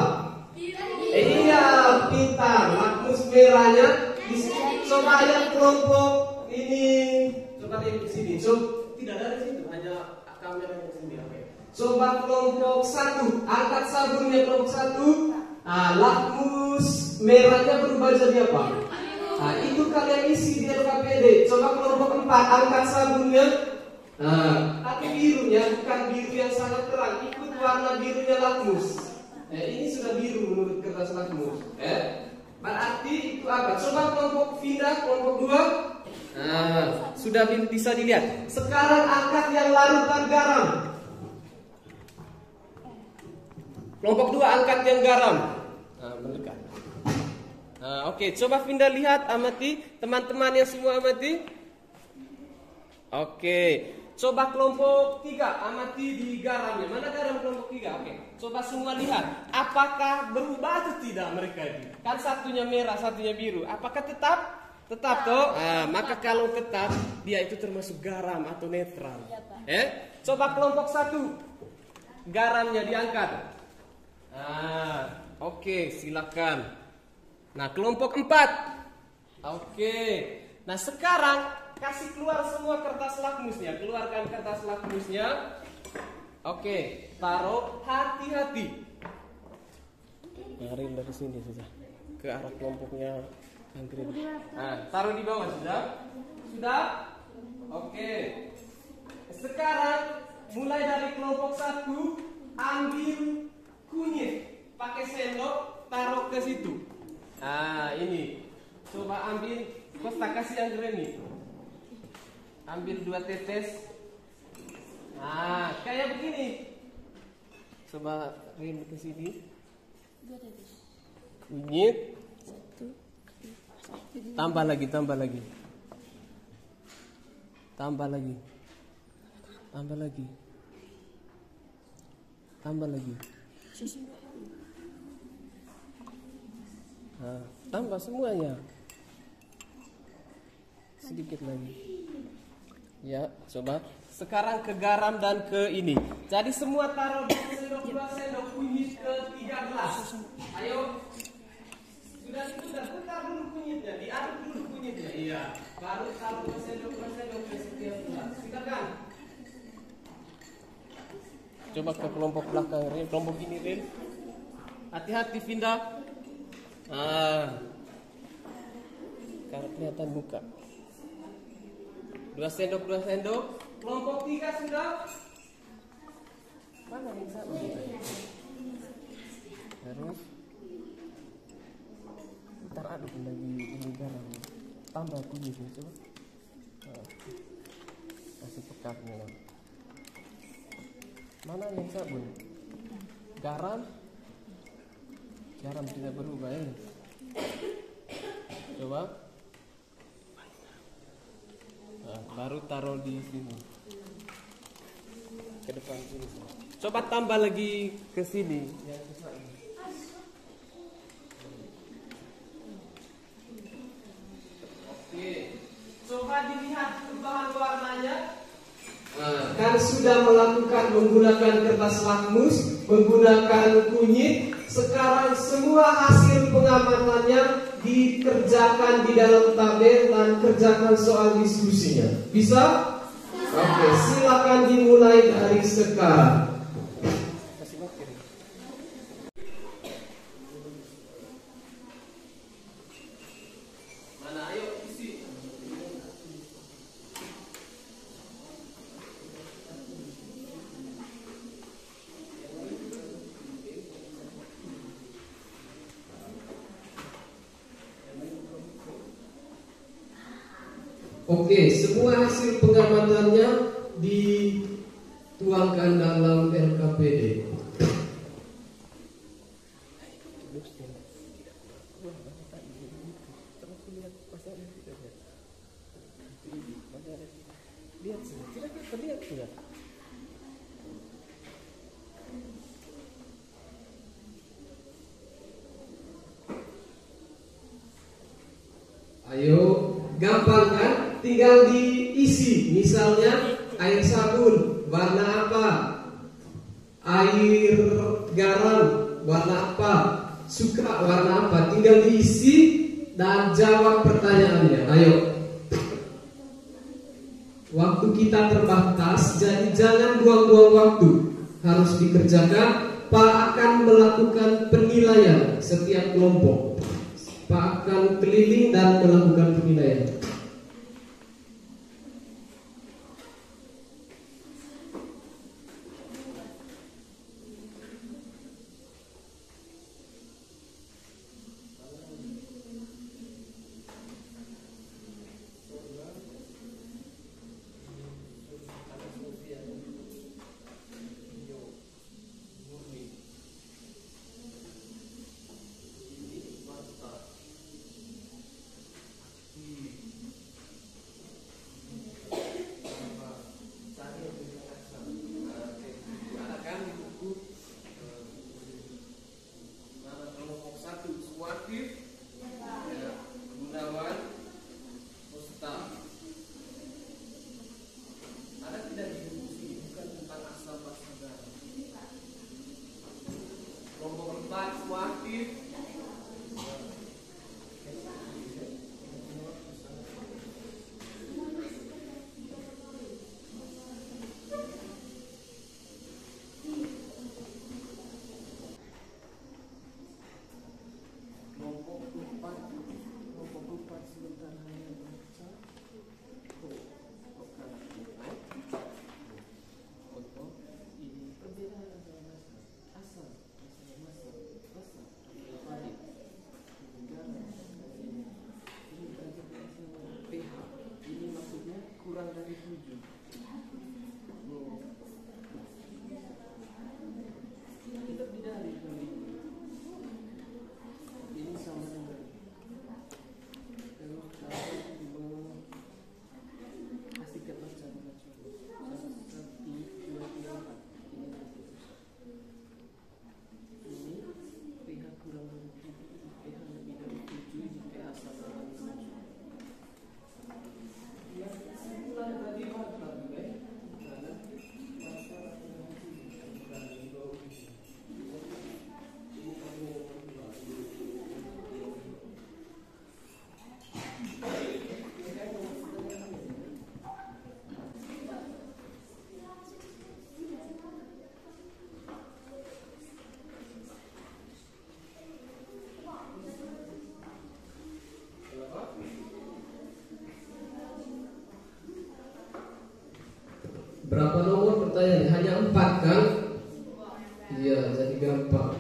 Iya, pintar. Lakmus merahnya. Coba yang kelompok ini. Coba di sini. Coba tidak ada di situ, hanya kamera yang sendiri. Coba kelompok 1, angkat sabunnya kelompok 1. Lakmus merahnya berubah jadi apa? Itu kalian isi di LKPD. Coba kelompok 4, angkat sabunnya. Tapi birunya bukan biru yang sangat terang, ikut warna birunya lakmus. Ini sudah biru menurut kertas lakmus. Berarti itu apa? Coba kelompok pindah, kelompok 2. Sudah bisa dilihat. Sekarang angkat yang larutan garam. Kelompok 2 angkat yang garam. Mendekat. Oke, coba pindah lihat, amati. Teman-teman yang semua amati. Oke, Coba kelompok 3, amati di garamnya. Mana garam kelompok 3? Oke, coba semua lihat. Apakah berubah atau tidak mereka itu? Kan satunya merah, satunya biru. Apakah tetap? Tetap toh? Maka kalau tetap, dia itu termasuk garam atau netral. Coba kelompok 1, garamnya diangkat. Oke, silakan. Nah, kelompok 4. Oke. Nah, sekarang kasih keluar semua kertas lakmusnya. Keluarkan kertas lakmusnya. Oke, taruh hati-hati. Mari dari sini saja ke arah kelompoknya Anggrek. Taruh di bawah sudah? Sudah? Oke. Sekarang mulai dari kelompok 1, ambil kunyit, pakai sendok, taruh ke situ. Ini. Coba ambil, Kosta kasih Anggrek nih. Ambil 2 tetes. Kayak begini. Coba rim ke sini. 2 tetes. Kunyit. Tambah lagi. Tambah lagi. Tambah semuanya. Sedikit lagi. Ya, coba. Sekarang ke garam dan ke ini. Jadi semua taruh 2 sendok kunyit ke 3 gelas. Ayo. Sudah putar dulu kunyitnya, diaduk dulu kunyitnya. Iya. Baru taruh 2 sendok ke setiap gelas. Silakan. Coba ke kelompok belakang, Rin. Kelompok ini, Rin. Hati-hati, Vinda. Karena kelihatan muka. 2 sendok. Kelompok 3 sudah. Mana yang satu? Terus ntar aduk lagi ini garam. Tambah kunyitnya coba. Kasih pekatnya. Mana yang sabun? Garam tidak berubah ya. Coba. Baru taruh di sini. Ke depan sini. Coba tambah lagi ke sini. Yang besar ini. Oke. Coba dilihat perubahan warnanya. Kan sudah menggunakan kertas lakmus, menggunakan kunyit. Sekarang semua hasil pengamatannya dikerjakan di dalam tabel dan kerjakan soal diskusinya. Bisa? Oke, silakan dimulai dari sekarang. Mana ayo isi. Oke, semua hasil pengamatannya dituangkan dalam LKPD. Ayo, gampang kan? Tinggal diisi. Misalnya air sabun warna apa? Air garam warna apa? Suka warna apa? Tinggal diisi dan jawab pertanyaannya. Ayo. Waktu kita terbatas, jadi jangan buang-buang waktu. Harus dikerjakan. Pak akan melakukan penilaian setiap kelompok. Pak akan keliling dan melakukan penilaian. 4 semua aktif. Berapa nomor pertanyaan? Hanya 4 kan? Iya, jadi gampang.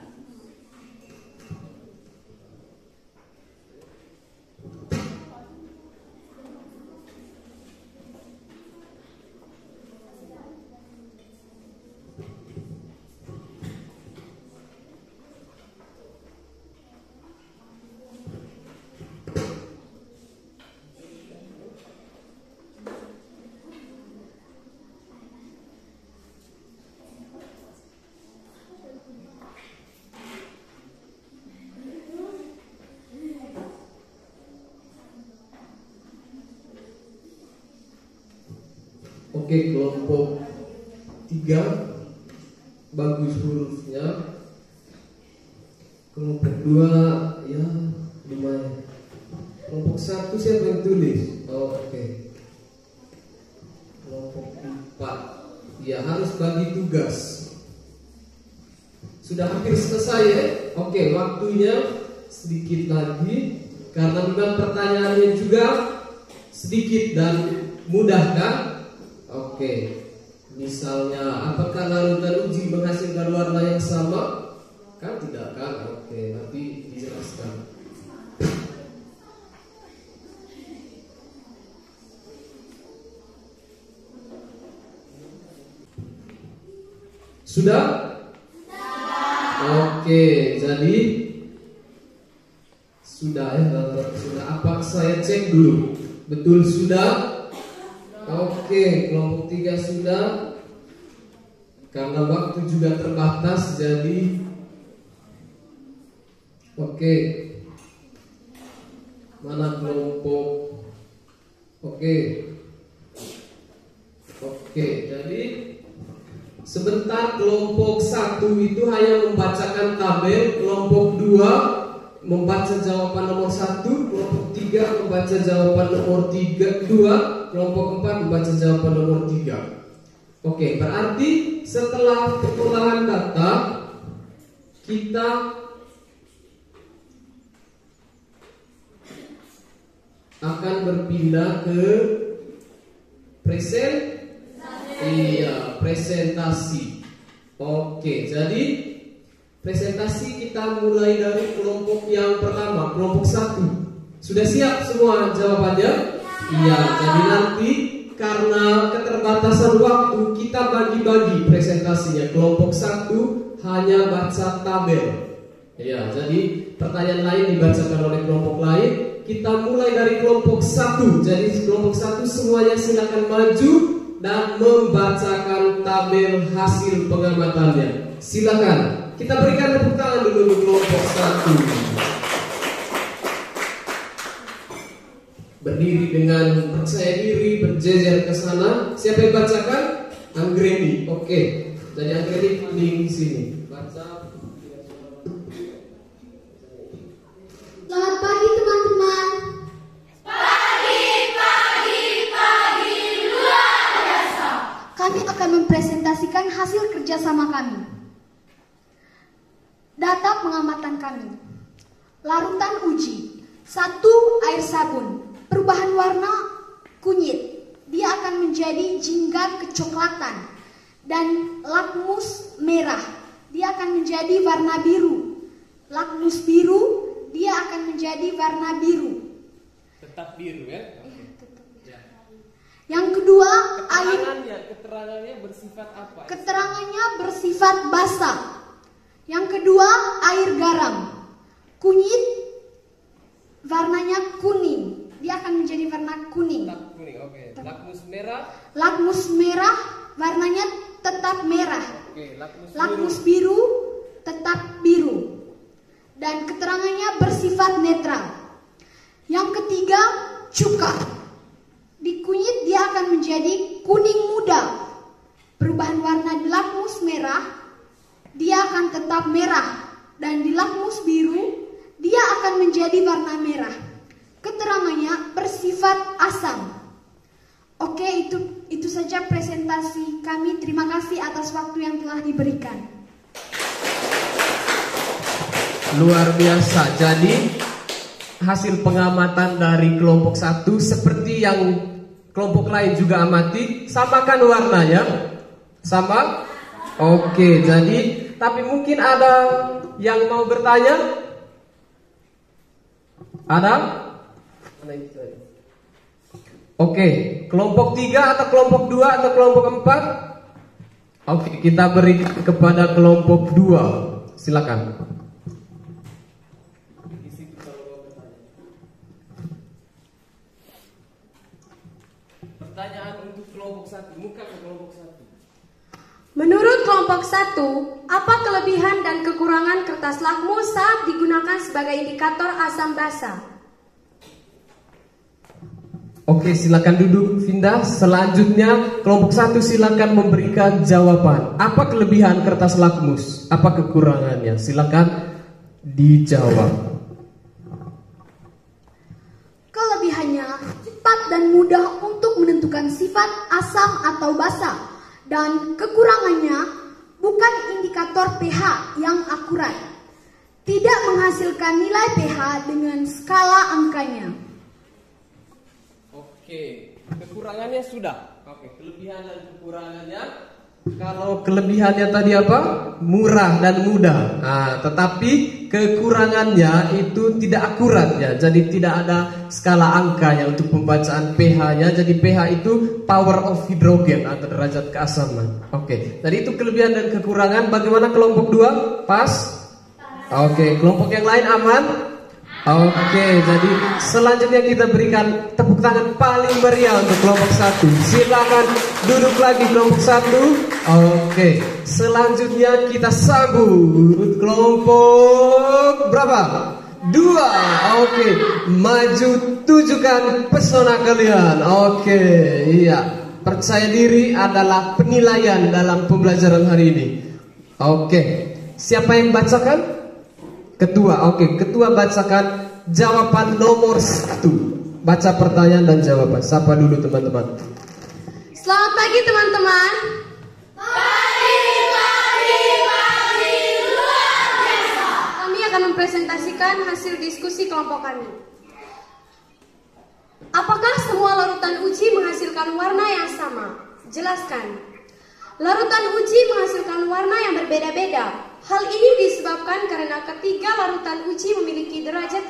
Oke, kelompok 3 bagus hurufnya. Kelompok 2 ya lumayan. Kelompok 1 siapa yang tulis? Oh, oke. Kelompok 4 ya harus bagi tugas. Sudah hampir selesai ya. Oke, waktunya sedikit lagi karena memang pertanyaannya juga sedikit dan mudah kan? Oke, misalnya apakah larutan uji menghasilkan warna yang sama? Kan tidak kan? Oke, nanti dijelaskan. Sudah? Oke, jadi sudah ya, sudah. Apa saya cek dulu? Betul sudah? Oke, kelompok 3 sudah. Karena waktu juga terbatas, jadi oke. Mana kelompok? Oke, jadi sebentar. Kelompok 1 itu hanya membacakan tabel. Kelompok 2 membaca jawaban nomor 1, kelompok 3 membaca jawaban nomor 2, kelompok 4 membaca jawaban nomor 3. Oke, berarti setelah pengolahan data kita akan berpindah ke presentasi. Oke, jadi presentasi kita mulai dari kelompok yang pertama, kelompok 1. Sudah siap semua jawabannya? Iya, jadi nanti karena keterbatasan waktu kita bagi-bagi presentasinya. Kelompok 1 hanya baca tabel. Iya, jadi pertanyaan lain dibacakan oleh kelompok lain. Kita mulai dari kelompok 1. Jadi kelompok 1 semuanya silakan maju dan membacakan tabel hasil pengamatannya. Silakan. Kita berikan tepuk tangan dulu untuk kelompok 1. Berdiri dengan percaya diri, berjejer ke sana. Siapa yang bacakan? Anggreni. Oke. Jadi Anggreni di sini. Baca. Selamat pagi teman-teman. Pagi luar biasa. Kami akan mempresentasikan hasil kerjasama kami. Data pengamatan kami. Larutan uji. 1. Air sabun. Perubahan warna kunyit. Dia akan menjadi jingga kecoklatan. Dan lakmus merah. Dia akan menjadi warna biru. Lakmus biru. Dia akan menjadi warna biru. Tetap biru ya. Yang kedua, air. Keterangannya bersifat apa? Keterangannya bersifat basah. Yang kedua, air garam. Kunyit warnanya kuning. Dia akan menjadi warna kuning. Tetap kuning, oke. Lakmus merah. Lakmus merah warnanya tetap merah. Oke, Lakmus biru tetap biru. Dan keterangannya bersifat netral. Yang ketiga, cuka. Di kunyit dia akan menjadi kuning muda. Perubahan warna di lakmus merah, dia akan tetap merah. Dan di lakmus biru, dia akan menjadi warna merah. Keterangannya bersifat asam. Oke, itu saja presentasi kami. Terima kasih atas waktu yang telah diberikan. Luar biasa. Jadi hasil pengamatan dari kelompok 1 seperti yang kelompok lain juga amati, samakan warnanya? Sama? Oke, jadi tapi mungkin ada yang mau bertanya? Ada? Oke, kelompok 3 atau kelompok 2 atau kelompok 4? Oke, kita beri kepada kelompok 2. Silakan. Pertanyaan untuk kelompok 1, muka ke kelompok 1. Menurut kelompok 1, apa kelebihan dan kekurangan kertas lakmus saat digunakan sebagai indikator asam basa? Oke, silakan duduk, Vinda. Selanjutnya, kelompok 1 silakan memberikan jawaban. Apa kelebihan kertas lakmus? Apa kekurangannya? Silakan dijawab. Kelebihannya cepat dan mudah untuk menentukan sifat asam atau basa. Dan kekurangannya bukan indikator pH yang akurat. Tidak menghasilkan nilai pH dengan skala angkanya. Oke, kekurangannya sudah. Oke, kelebihan dan kekurangannya. Kalau kelebihannya tadi apa? Murah dan mudah. Nah, tetapi kekurangannya itu tidak akurat ya. Jadi tidak ada skala angkanya untuk pembacaan pH-nya. Jadi pH itu power of hydrogen atau derajat keasaman. Oke, tadi itu kelebihan dan kekurangan. Bagaimana kelompok 2? Pas? Oke, kelompok yang lain aman? Oke, jadi selanjutnya kita berikan tepuk tangan paling meriah untuk kelompok 1. Silakan duduk lagi kelompok 1. Oke, selanjutnya kita sambut kelompok berapa? 2. Oke, maju tunjukkan pesona kalian. Oke, iya. Percaya diri adalah penilaian dalam pembelajaran hari ini. Oke, siapa yang bacakan? Ketua, oke, ketua bacakan jawaban nomor 1. Baca pertanyaan dan jawaban. Sapa dulu teman-teman. Selamat pagi teman-teman. Pagi luar biasa. Kami akan mempresentasikan hasil diskusi kelompok kami. Apakah semua larutan uji menghasilkan warna yang sama? Jelaskan. Larutan uji menghasilkan warna yang berbeda-beda. Hal ini disebabkan karena ketiga larutan uji memiliki derajat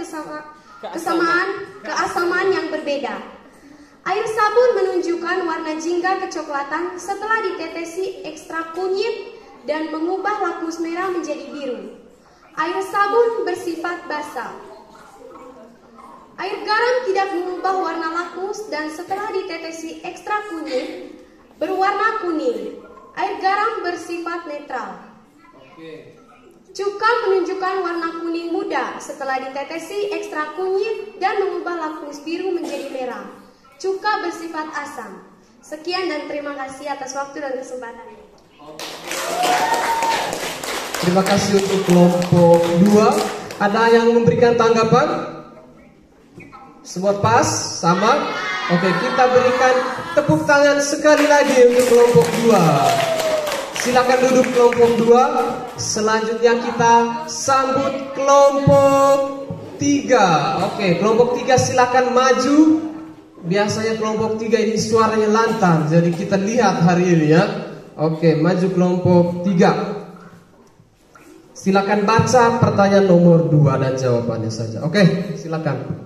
keasaman yang berbeda. Air sabun menunjukkan warna jingga kecoklatan setelah ditetesi ekstrak kunyit dan mengubah lakmus merah menjadi biru. Air sabun bersifat basa. Air garam tidak mengubah warna lakmus dan setelah ditetesi ekstrak kunyit berwarna kuning. Air garam bersifat netral. Cuka menunjukkan warna kuning muda setelah ditetesi ekstrak kunyit dan mengubah lakmus biru menjadi merah. Cuka bersifat asam. Sekian dan terima kasih atas waktu dan kesempatannya. Terima kasih untuk kelompok 2. Ada yang memberikan tanggapan? Semua pas? Sama? Oke, kita berikan tepuk tangan sekali lagi untuk kelompok 2. Silakan duduk kelompok 2. Selanjutnya kita sambut kelompok 3. Oke, kelompok 3 silakan maju. Biasanya kelompok 3 ini suaranya lantang, jadi kita lihat hari ini ya. Oke, maju kelompok 3. Silakan baca pertanyaan nomor 2 dan jawabannya saja. Oke, silakan.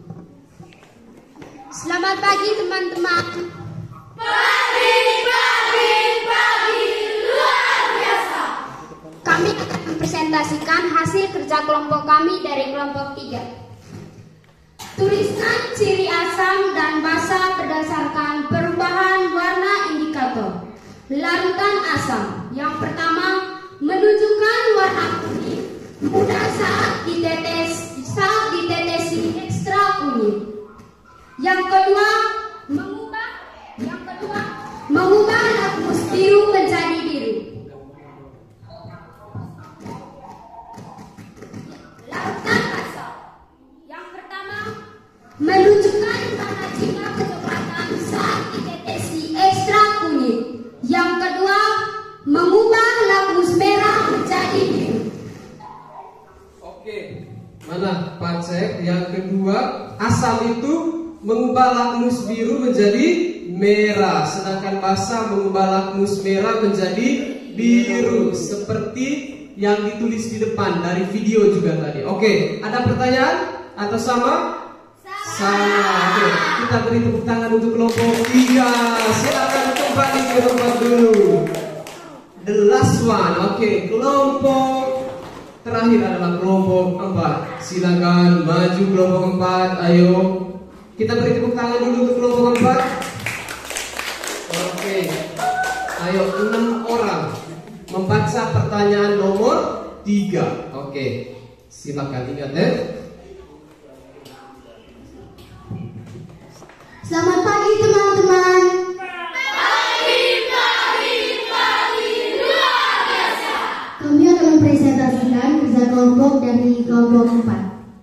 Selamat pagi teman-teman. Pagi luar biasa. Kami akan mempresentasikan hasil kerja kelompok kami dari kelompok 3. Tuliskan ciri asam dan basa berdasarkan perubahan warna indikator. Larutan asam. Yang pertama, menunjukkan warna kuning mudah saat ditetesi ekstra kunyit. Yang kedua, mengubah lakmus biru menjadi biru. Larutan asam. Yang pertama, menunjukkan warna jingga kecoklatan saat ditetesi ekstra kunyit. Yang kedua, mengubah lakmus merah menjadi biru. Oke, mana Pak Cek? Yang kedua, asam itu mengubah lakmus biru menjadi merah, sedangkan basa mengubah lakmus merah menjadi biru, seperti yang ditulis di depan dari video juga tadi. Oke, ada pertanyaan atau sama? Sama. Oke, kita beri tepuk tangan untuk kelompok 3. Silakan kembali ke tempat dulu. The last one. Oke, kelompok terakhir adalah kelompok 4. Silakan maju kelompok 4. Ayo, kita beri tepuk tangan dulu untuk kelompok 4. Oke, ayo 6 orang membaca pertanyaan nomor 3. Oke, silakan ingat ya. Selamat pagi teman-teman. Pagi luar biasa. Kami akan mempresentasikan kerja kelompok dari kelompok 4.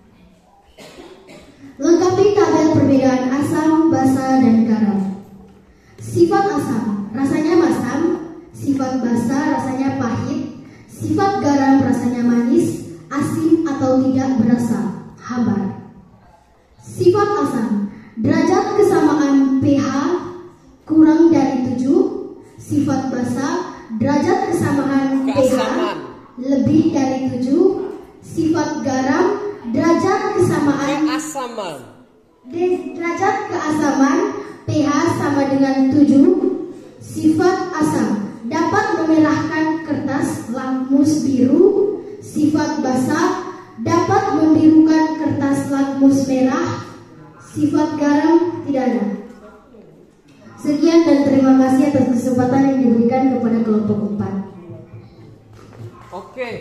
Lengkapi tabel perbedaan asam, basa, dan garam. Sifat asam, rasanya masam. Sifat basa, rasanya pahit. Sifat garam, rasanya manis, asin atau tidak berasa, hambar. Sifat asam, derajat kesamaan pH kurang dari 7. Sifat basa, derajat kesamaan pH lebih dari 7. Sifat garam, derajat kesamaan derajat keasaman pH sama dengan 7. Sifat asam, dapat memerahkan kertas lakmus biru. Sifat basa, dapat membirukan kertas lakmus merah. Sifat garam tidak ada. Sekian dan terima kasih atas kesempatan yang diberikan kepada kelompok 4. Oke.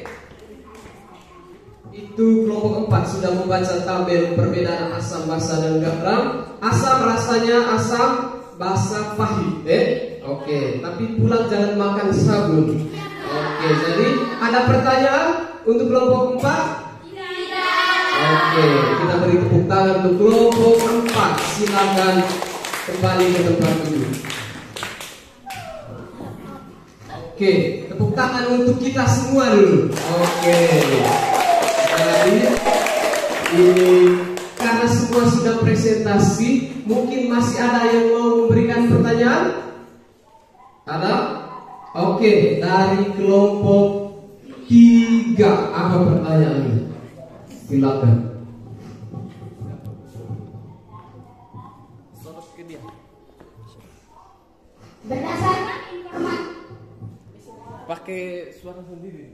Itu kelompok 4 sudah membaca tabel perbedaan asam, basa, dan garam. Asam rasanya asam, basa pahit. Oke, tapi pulang jangan makan sabun. Oke, jadi ada pertanyaan untuk kelompok 4? Oke, kita beri tepuk tangan untuk kelompok 4. Silakan kembali ke tempat dulu. Oke, tepuk tangan untuk kita semua dulu. Oke. Jadi ini karena semua sudah presentasi, mungkin masih ada yang mau memberikan pertanyaan? Ada? Oke, dari kelompok 3 apa pertanyaannya? Silakan. Berdasarkan informasi Pakai suara sendiri.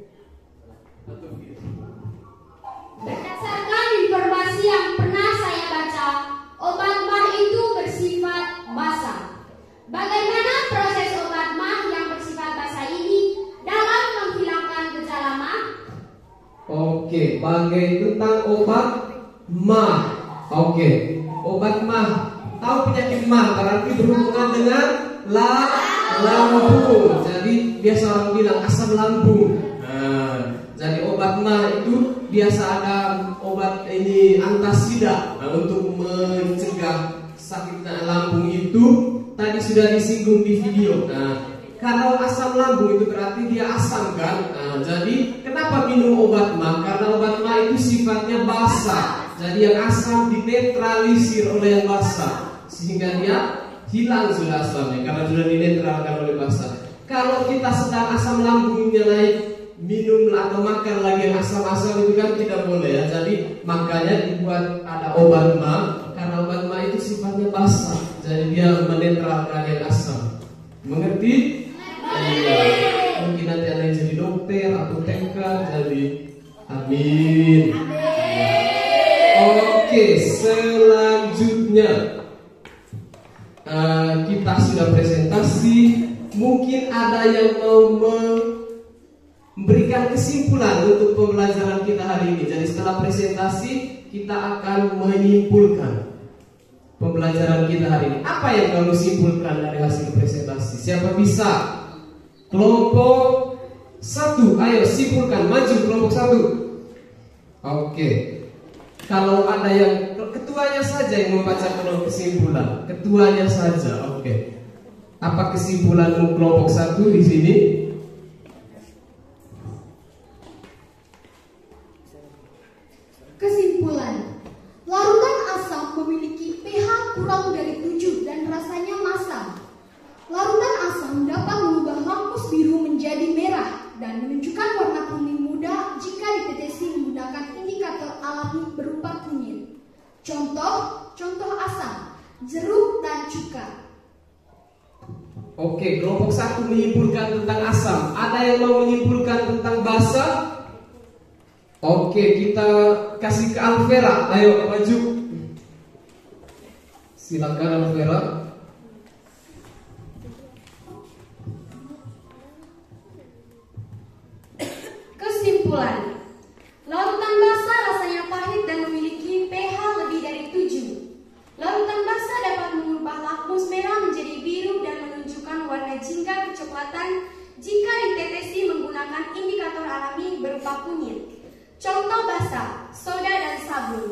Berdasarkan informasi yang pernah saya baca, obat mah itu bersifat basa. Bagaimana proses obat mah yang bersifat basa ini dalam menghilangkan gejala mah? Oke, tentang obat mah. Oke, obat mah. Tahu penyakit mah berarti berhubungan dengan lambung. Jadi biasa orang bilang asam lambung. Nah, Jadi obat mah itu biasa ada obat ini antasida untuk mencegah sakitnya lambung itu tadi sudah disinggung di video. Kalau asam lambung itu berarti dia asam kan. Jadi kenapa minum obat mah? Karena obat mah itu sifatnya basa. Jadi yang asam dinetralisir oleh yang basa sehingga dia hilang sudah asamnya karena sudah dinetralkan oleh basa. Kalau kita sedang asam lambungnya naik, minum atau makan lagi yang asam-asam itu kan tidak boleh ya. Jadi makanya dibuat ada obat mah karena obat mah itu sifatnya basa. Jadi dia menetralkan yang asam. Mengerti? Mungkin nanti ada yang jadi dokter atau teknik. Jadi amin. Oke, selanjutnya kita sudah presentasi. Mungkin ada yang mau memberikan kesimpulan untuk pembelajaran kita hari ini. Jadi setelah presentasi kita akan menyimpulkan pembelajaran kita hari ini. Apa yang kamu simpulkan dari hasil presentasi? Siapa bisa? Kelompok 1, ayo simpulkan, maju kelompok 1. Oke. Kalau ada yang ketuanya saja yang membacakan kesimpulan, ketuanya saja. Oke. Apa kesimpulanmu kelompok 1 di sini? Kesimpulan, larutan asam memiliki pH kurang dari 7 dan rasanya masam. Larutan asam dapat mengubah lakmus biru menjadi merah dan menunjukkan warna kuning muda jika ditetesi menggunakan indikator alami berupa kunyit. Contoh asam, jeruk dan cuka. Oke, kelompok 1 menyimpulkan tentang asam. Ada yang mau menyimpulkan tentang basa? Oke, kita kasih ke Alvera. Ayo maju. Silakan Alvera. Kesimpulan, larutan basa rasanya pahit dan memiliki pH lebih dari 7. Larutan basa dapat mengubah lakmus merah menjadi biru dan menunjukkan warna jingga kecoklatan jika ditetesi menggunakan indikator alami berupa kunyit. Contoh basa, soda dan sabun.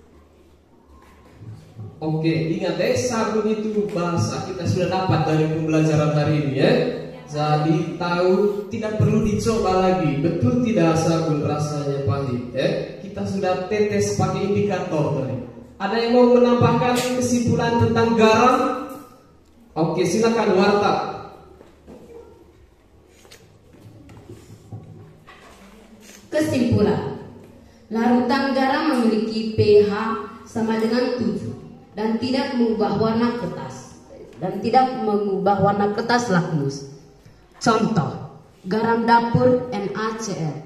Oke, ingat sabun itu basa. Kita sudah dapat dari pembelajaran hari ini ya. Jadi tahu tidak perlu dicoba lagi. Betul tidak sabun rasanya pahit ya. Kita sudah tetes pakai indikator tadi. Ada yang mau menambahkan kesimpulan tentang garam? Oke, silakan Warta. Kesimpulan, larutan garam memiliki pH sama dengan 7 dan tidak mengubah warna kertas lakmus. Contoh, garam dapur NaCl.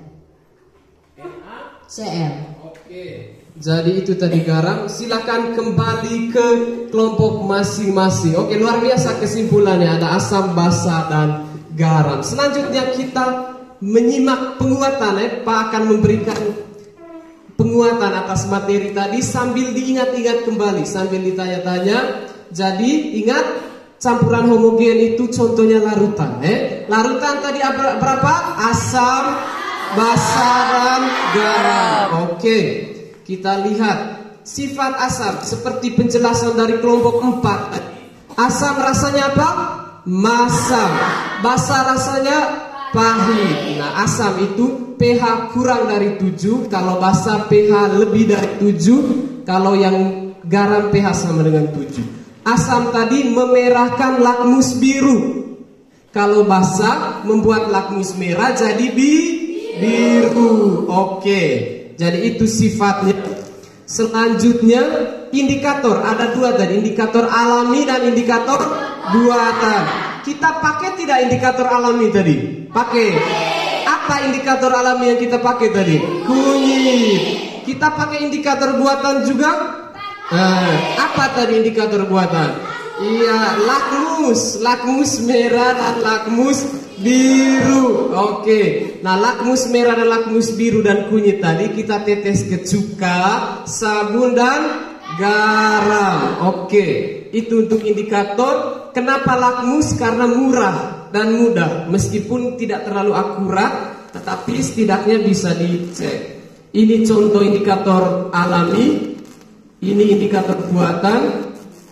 Oke. Jadi itu tadi garam. Silakan kembali ke kelompok masing-masing. Oke, luar biasa kesimpulannya. Ada asam, basa, dan garam. Selanjutnya kita menyimak penguatan. Pak akan memberikan penguatan atas materi tadi sambil diingat-ingat kembali, sambil ditanya-tanya. Jadi ingat, campuran homogen itu contohnya larutan. Larutan tadi berapa? Asam, basa, dan garam. Oke. Kita lihat sifat asam seperti penjelasan dari kelompok 4. Asam rasanya apa? Masam. Basa rasanya pahit. Nah, asam itu pH kurang dari 7. Kalau basa pH lebih dari 7. Kalau yang garam pH sama dengan 7. Asam tadi memerahkan lakmus biru. Kalau basa membuat lakmus merah jadi biru. Oke. Jadi itu sifatnya. Selanjutnya indikator. Ada 2 tadi, indikator alami dan indikator buatan. Kita pakai tidak indikator alami tadi? Pakai. Apa indikator alami yang kita pakai tadi? Kunyit. Kita pakai indikator buatan juga? Apa tadi indikator buatan? Iya, lakmus merah dan lakmus biru. Oke. Nah, lakmus merah dan lakmus biru dan kunyit tadi kita tetes ke cuka, sabun dan garam. Oke. Itu untuk indikator. Kenapa lakmus? Karena murah dan mudah. Meskipun tidak terlalu akurat, tetapi setidaknya bisa dicek. Ini contoh indikator alami, ini indikator buatan,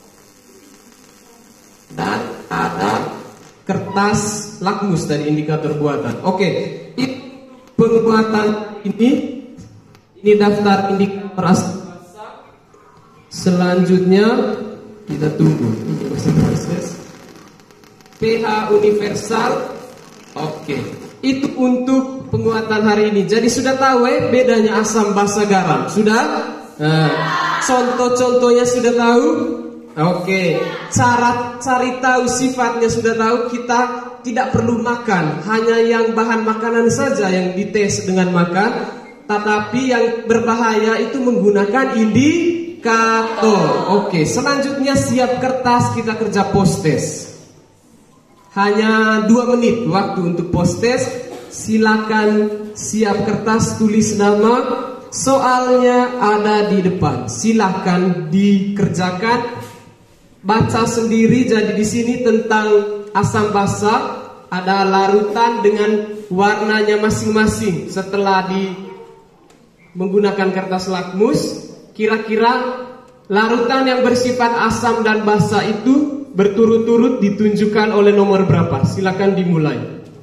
dan ada kertas lakmus dari indikator buatan. Oke, pembuatan ini daftar indikator asam basa. Selanjutnya kita tunggu. Ini masih proses. pH universal. Oke, itu untuk penguatan hari ini. Jadi sudah tahu bedanya asam, basa, garam. Sudah? Nah, contoh-contohnya sudah tahu? Oke, cara cari tahu sifatnya sudah tahu. Kita tidak perlu makan, hanya yang bahan makanan saja yang dites dengan makan. Tetapi yang berbahaya itu menggunakan indikator. Oke, selanjutnya siap kertas, kita kerja post test. Hanya 2 menit waktu untuk post test. Silakan siap kertas, tulis nama. Soalnya ada di depan. Silakan dikerjakan. Baca sendiri. Jadi di sini tentang asam basa, ada larutan dengan warnanya masing-masing. Setelah menggunakan kertas lakmus, kira-kira larutan yang bersifat asam dan basa itu berturut-turut ditunjukkan oleh nomor berapa? Silakan dimulai.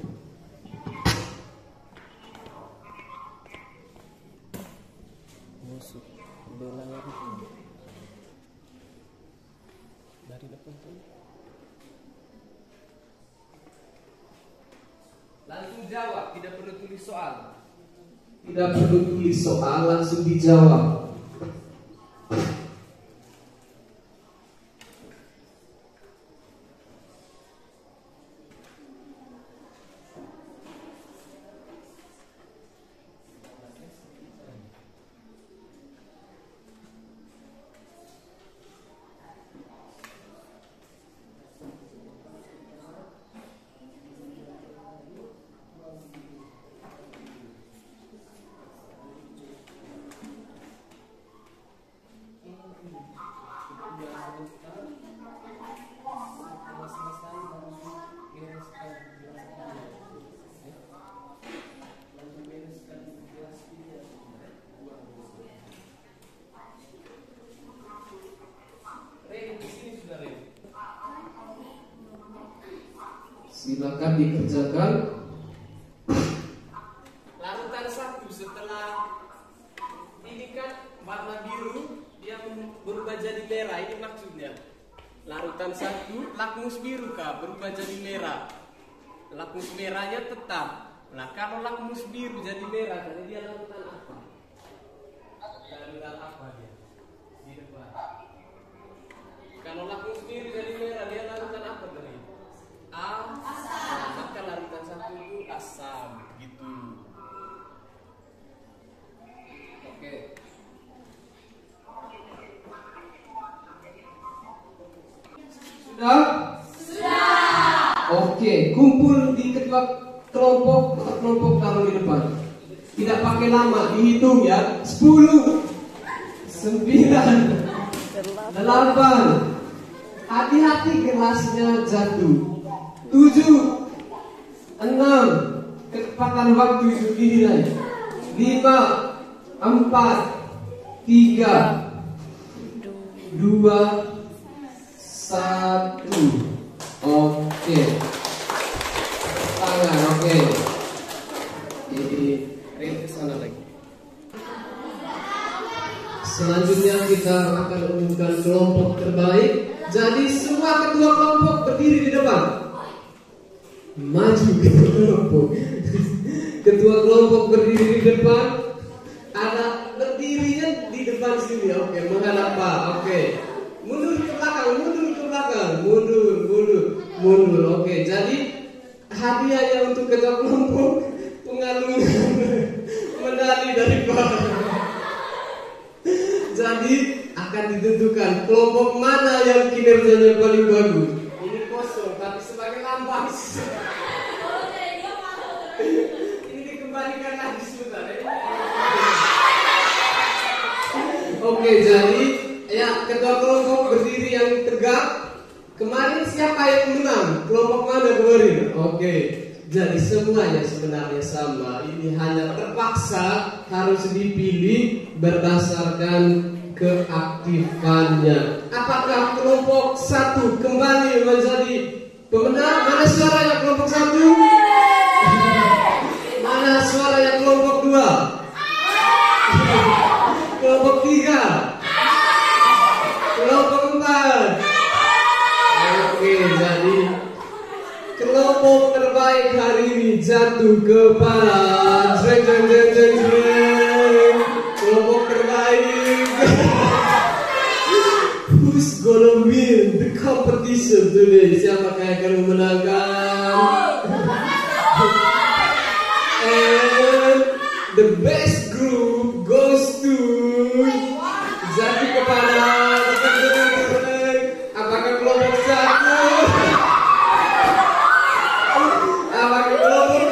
Langsung jawab, tidak perlu tulis soal. Tidak perlu tulis soal, langsung dijawab. Silakan dikerjakan. Larutan 1 setelah ini kan warna biru, dia berubah jadi merah. Ini maksudnya larutan 1 lakmus biru kah berubah jadi merah. Lakmus merahnya tetap. Nah kalau lakmus biru jadi merah, jadi dia larutan apa? Larutan apa dia? Di depan. Kalau lakmus biru jadi merah, dia larutan apa tadi? Asam. Maka larutan 1 itu asam, gitu. Oke. Sudah? Oke, kumpul di kedua kelompok taruh di depan. Tidak pakai lama, dihitung ya. 10, 9, 8. Hati-hati gelasnya jatuh. 7, 6, kecepatan waktu itu dinilai. 5, 4, 3, 2, 1. Oke. Tangan, oke. Ini ke sana lagi. Selanjutnya kita akan umumkan kelompok terbaik. Jadi semua ketua kelompok berdiri di depan. Maju ketua kelompok. Ketua kelompok berdiri di depan. Ada berdirinya di depan sini. Oke, menghadap Pak. Oke. Mundur ke belakang, mundur. Oke, jadi hadiahnya untuk ketua kelompok pengalungan medali dari Pak. Jadi akan ditentukan kelompok mana yang kinerjanya paling bagus. Ini kosong, tapi sebagai lambang. Ini dikembalikan lagi sebentar. Oke, jadi ya ketua kelompok berdiri yang tegak. Kemarin siapa yang menang? Kelompok mana kemarin? Oke, Jadi semuanya sebenarnya sama. Ini hanya terpaksa harus dipilih berdasarkan keaktifannya. Apakah kelompok 1 kembali menjadi pemenang? Mana suaranya kelompok 1? Mana suaranya kelompok 2? Kelompok 3? Kelompok 4? Oke, jadi kelompok terbaik hari ini jatuh kepada kelompok terbaik. Who's gonna win the competition today? Siapa yang akan memenangkan? And the best group goes to jatuh kepada apakah kelompok 1? Apakah kelompok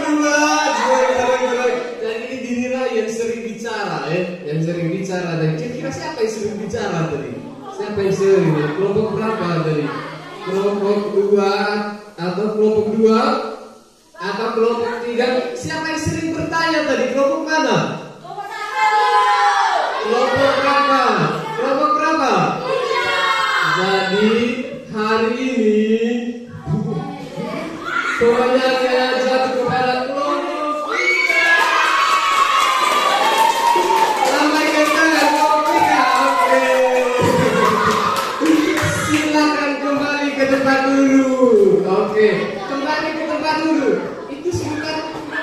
2? Dan ini dinilai yang sering bicara yang sering bicara. Dan kira-kira siapa yang sering bicara tadi? Siapa yang sering? Kelompok berapa tadi? Kelompok 2 atau kelompok 2 atau kelompok 3? Siapa yang sering bertanya tadi? Kelompok mana? Kelompok berapa? Kelompok berapa? Jadi hari ini pemenangnya jatuh kepada kelompok 3. Lambaikan tangan kelompok 3. Oke. Silakan kembali ke tempat dulu. Oke, kembali ke tempat dulu. Itu sebentar.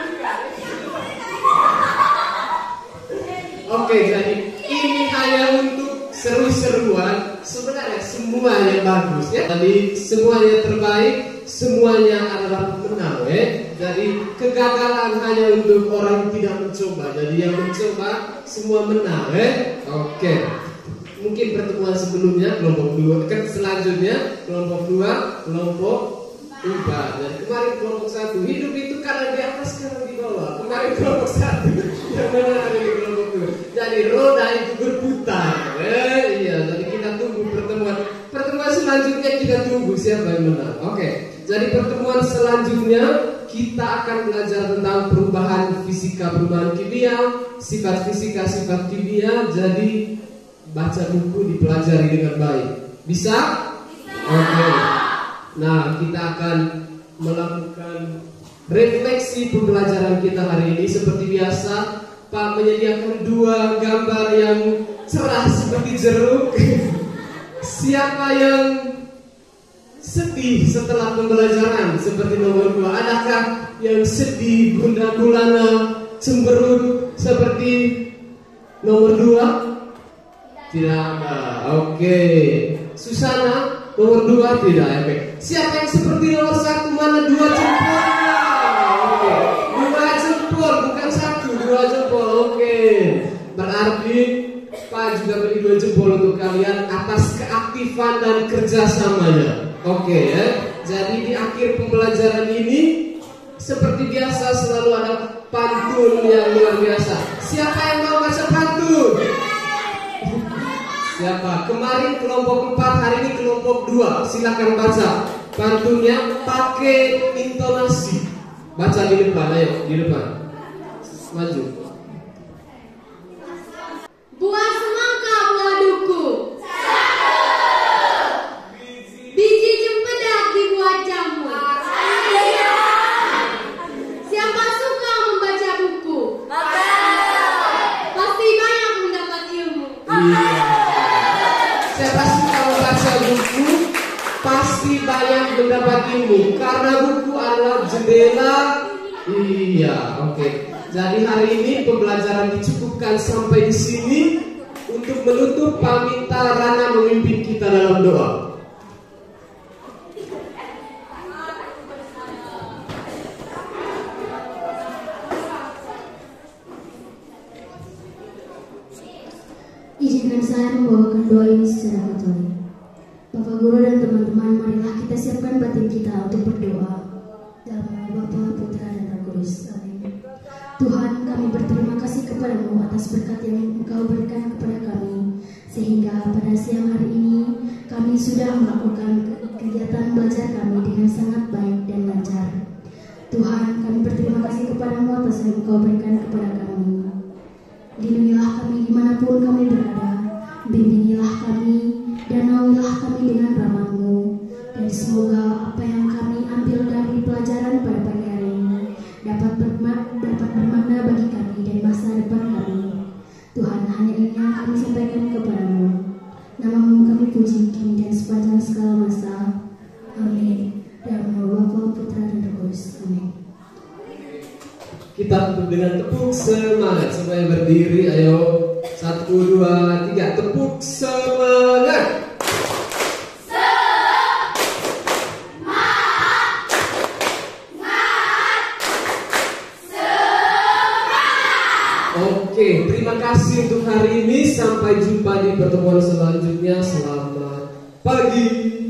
Oke, jadi ini hanya untuk seru-seruan. Sebenarnya semuanya bagus ya. Jadi semuanya terbaik, semuanya adalah pemenang ya. Jadi kegagalan hanya untuk orang yang tidak mencoba. Jadi yang mencoba semua menang ya. Oke. Mungkin pertemuan sebelumnya kelompok 2, selanjutnya kelompok 2, kelompok 4. Dan kemarin kelompok 1. Hidup itu kadang di atas, kadang di bawah. Kemarin kelompok 1 yang mana ada di kelompok 2. Jadi roda itu berputar. Iya, jadi kita tunggu pertemuan selanjutnya, kita tunggu siapa yang menang. Oke. Jadi pertemuan selanjutnya kita akan belajar tentang perubahan fisika, perubahan kimia, sifat fisika, sifat kimia. Jadi baca buku, dipelajari dengan baik. Bisa? Oke. Nah, kita akan melakukan refleksi pembelajaran kita hari ini. Seperti biasa, Pak menyediakan 2 gambar yang cerah seperti jeruk. Siapa yang sedih setelah pembelajaran seperti nomor 2? Adakah yang sedih, gundah gulana, cemberut seperti nomor 2? Tidak ada. Oke. Susana nomor 2 tidak. Oke. Siapa yang seperti nomor 1? Mana 2 jempol? Oke. 2 jempol, bukan 1, 2 jempol. Oke. Berarti Pak juga beri 2 jempol untuk kalian atas keaktifan dan kerjasamanya. Oke ya. Jadi di akhir pembelajaran ini seperti biasa selalu ada pantun yang luar biasa. Siapa yang mau baca pantun? Siapa? Kemarin kelompok 4, hari ini kelompok 2. Silakan baca pantunnya pakai intonasi. Baca di depan, ayo di depan. Maju. Buah semangka, buah duku. Biji cempedak dibuat jamu. Siapa suka membaca buku? Pasti banyak mendapat ilmu. Siapa suka membaca buku pasti banyak mendapat ilmu. Karena buku adalah jendela. Iya, oke. Jadi hari ini pembelajaran dicukupkan sampai di sini. Untuk menutup, Pak minta Rana memimpin kita dalam doa. Izinkan saya membawakan doa ini secara katolik. Bapak Guru dan teman-teman, marilah kita siapkan batin kita untuk berdoa. Dalam nama Bapa, Putra, dan Roh Kudus. Amin. Tuhan, kami berterima kasih kepadamu atas berkat yang Engkau berikan kepada kami, sehingga pada siang hari ini kami sudah melakukan kegiatan belajar kami dengan sangat baik dan lancar. Tuhan, kami berterima kasih kepadamu atas yang Engkau berikan kepada kami. Lindungilah kami dimanapun kami berada, bimbingilah kami, dan naungilah kami dengan rahmat-Mu. Dan semoga apa yang kami ambil dari pelajaran pada pagi hari ini dapat bermakna bagi kami dan masa depan kami. Tuhan, hanya ini yang kami sampaikan kepadamu. Nama-Mu kami puji kini dan sepanjang segala masa. Amin. Dalam nama Bapa, Putra, dan Roh Kudus. Amin. Kita tutup dengan tepuk semangat. Semuanya berdiri, ayo. 1, 2, 3, tepuk semangat. Oke, terima kasih untuk hari ini. Sampai jumpa di pertemuan selanjutnya. Selamat pagi.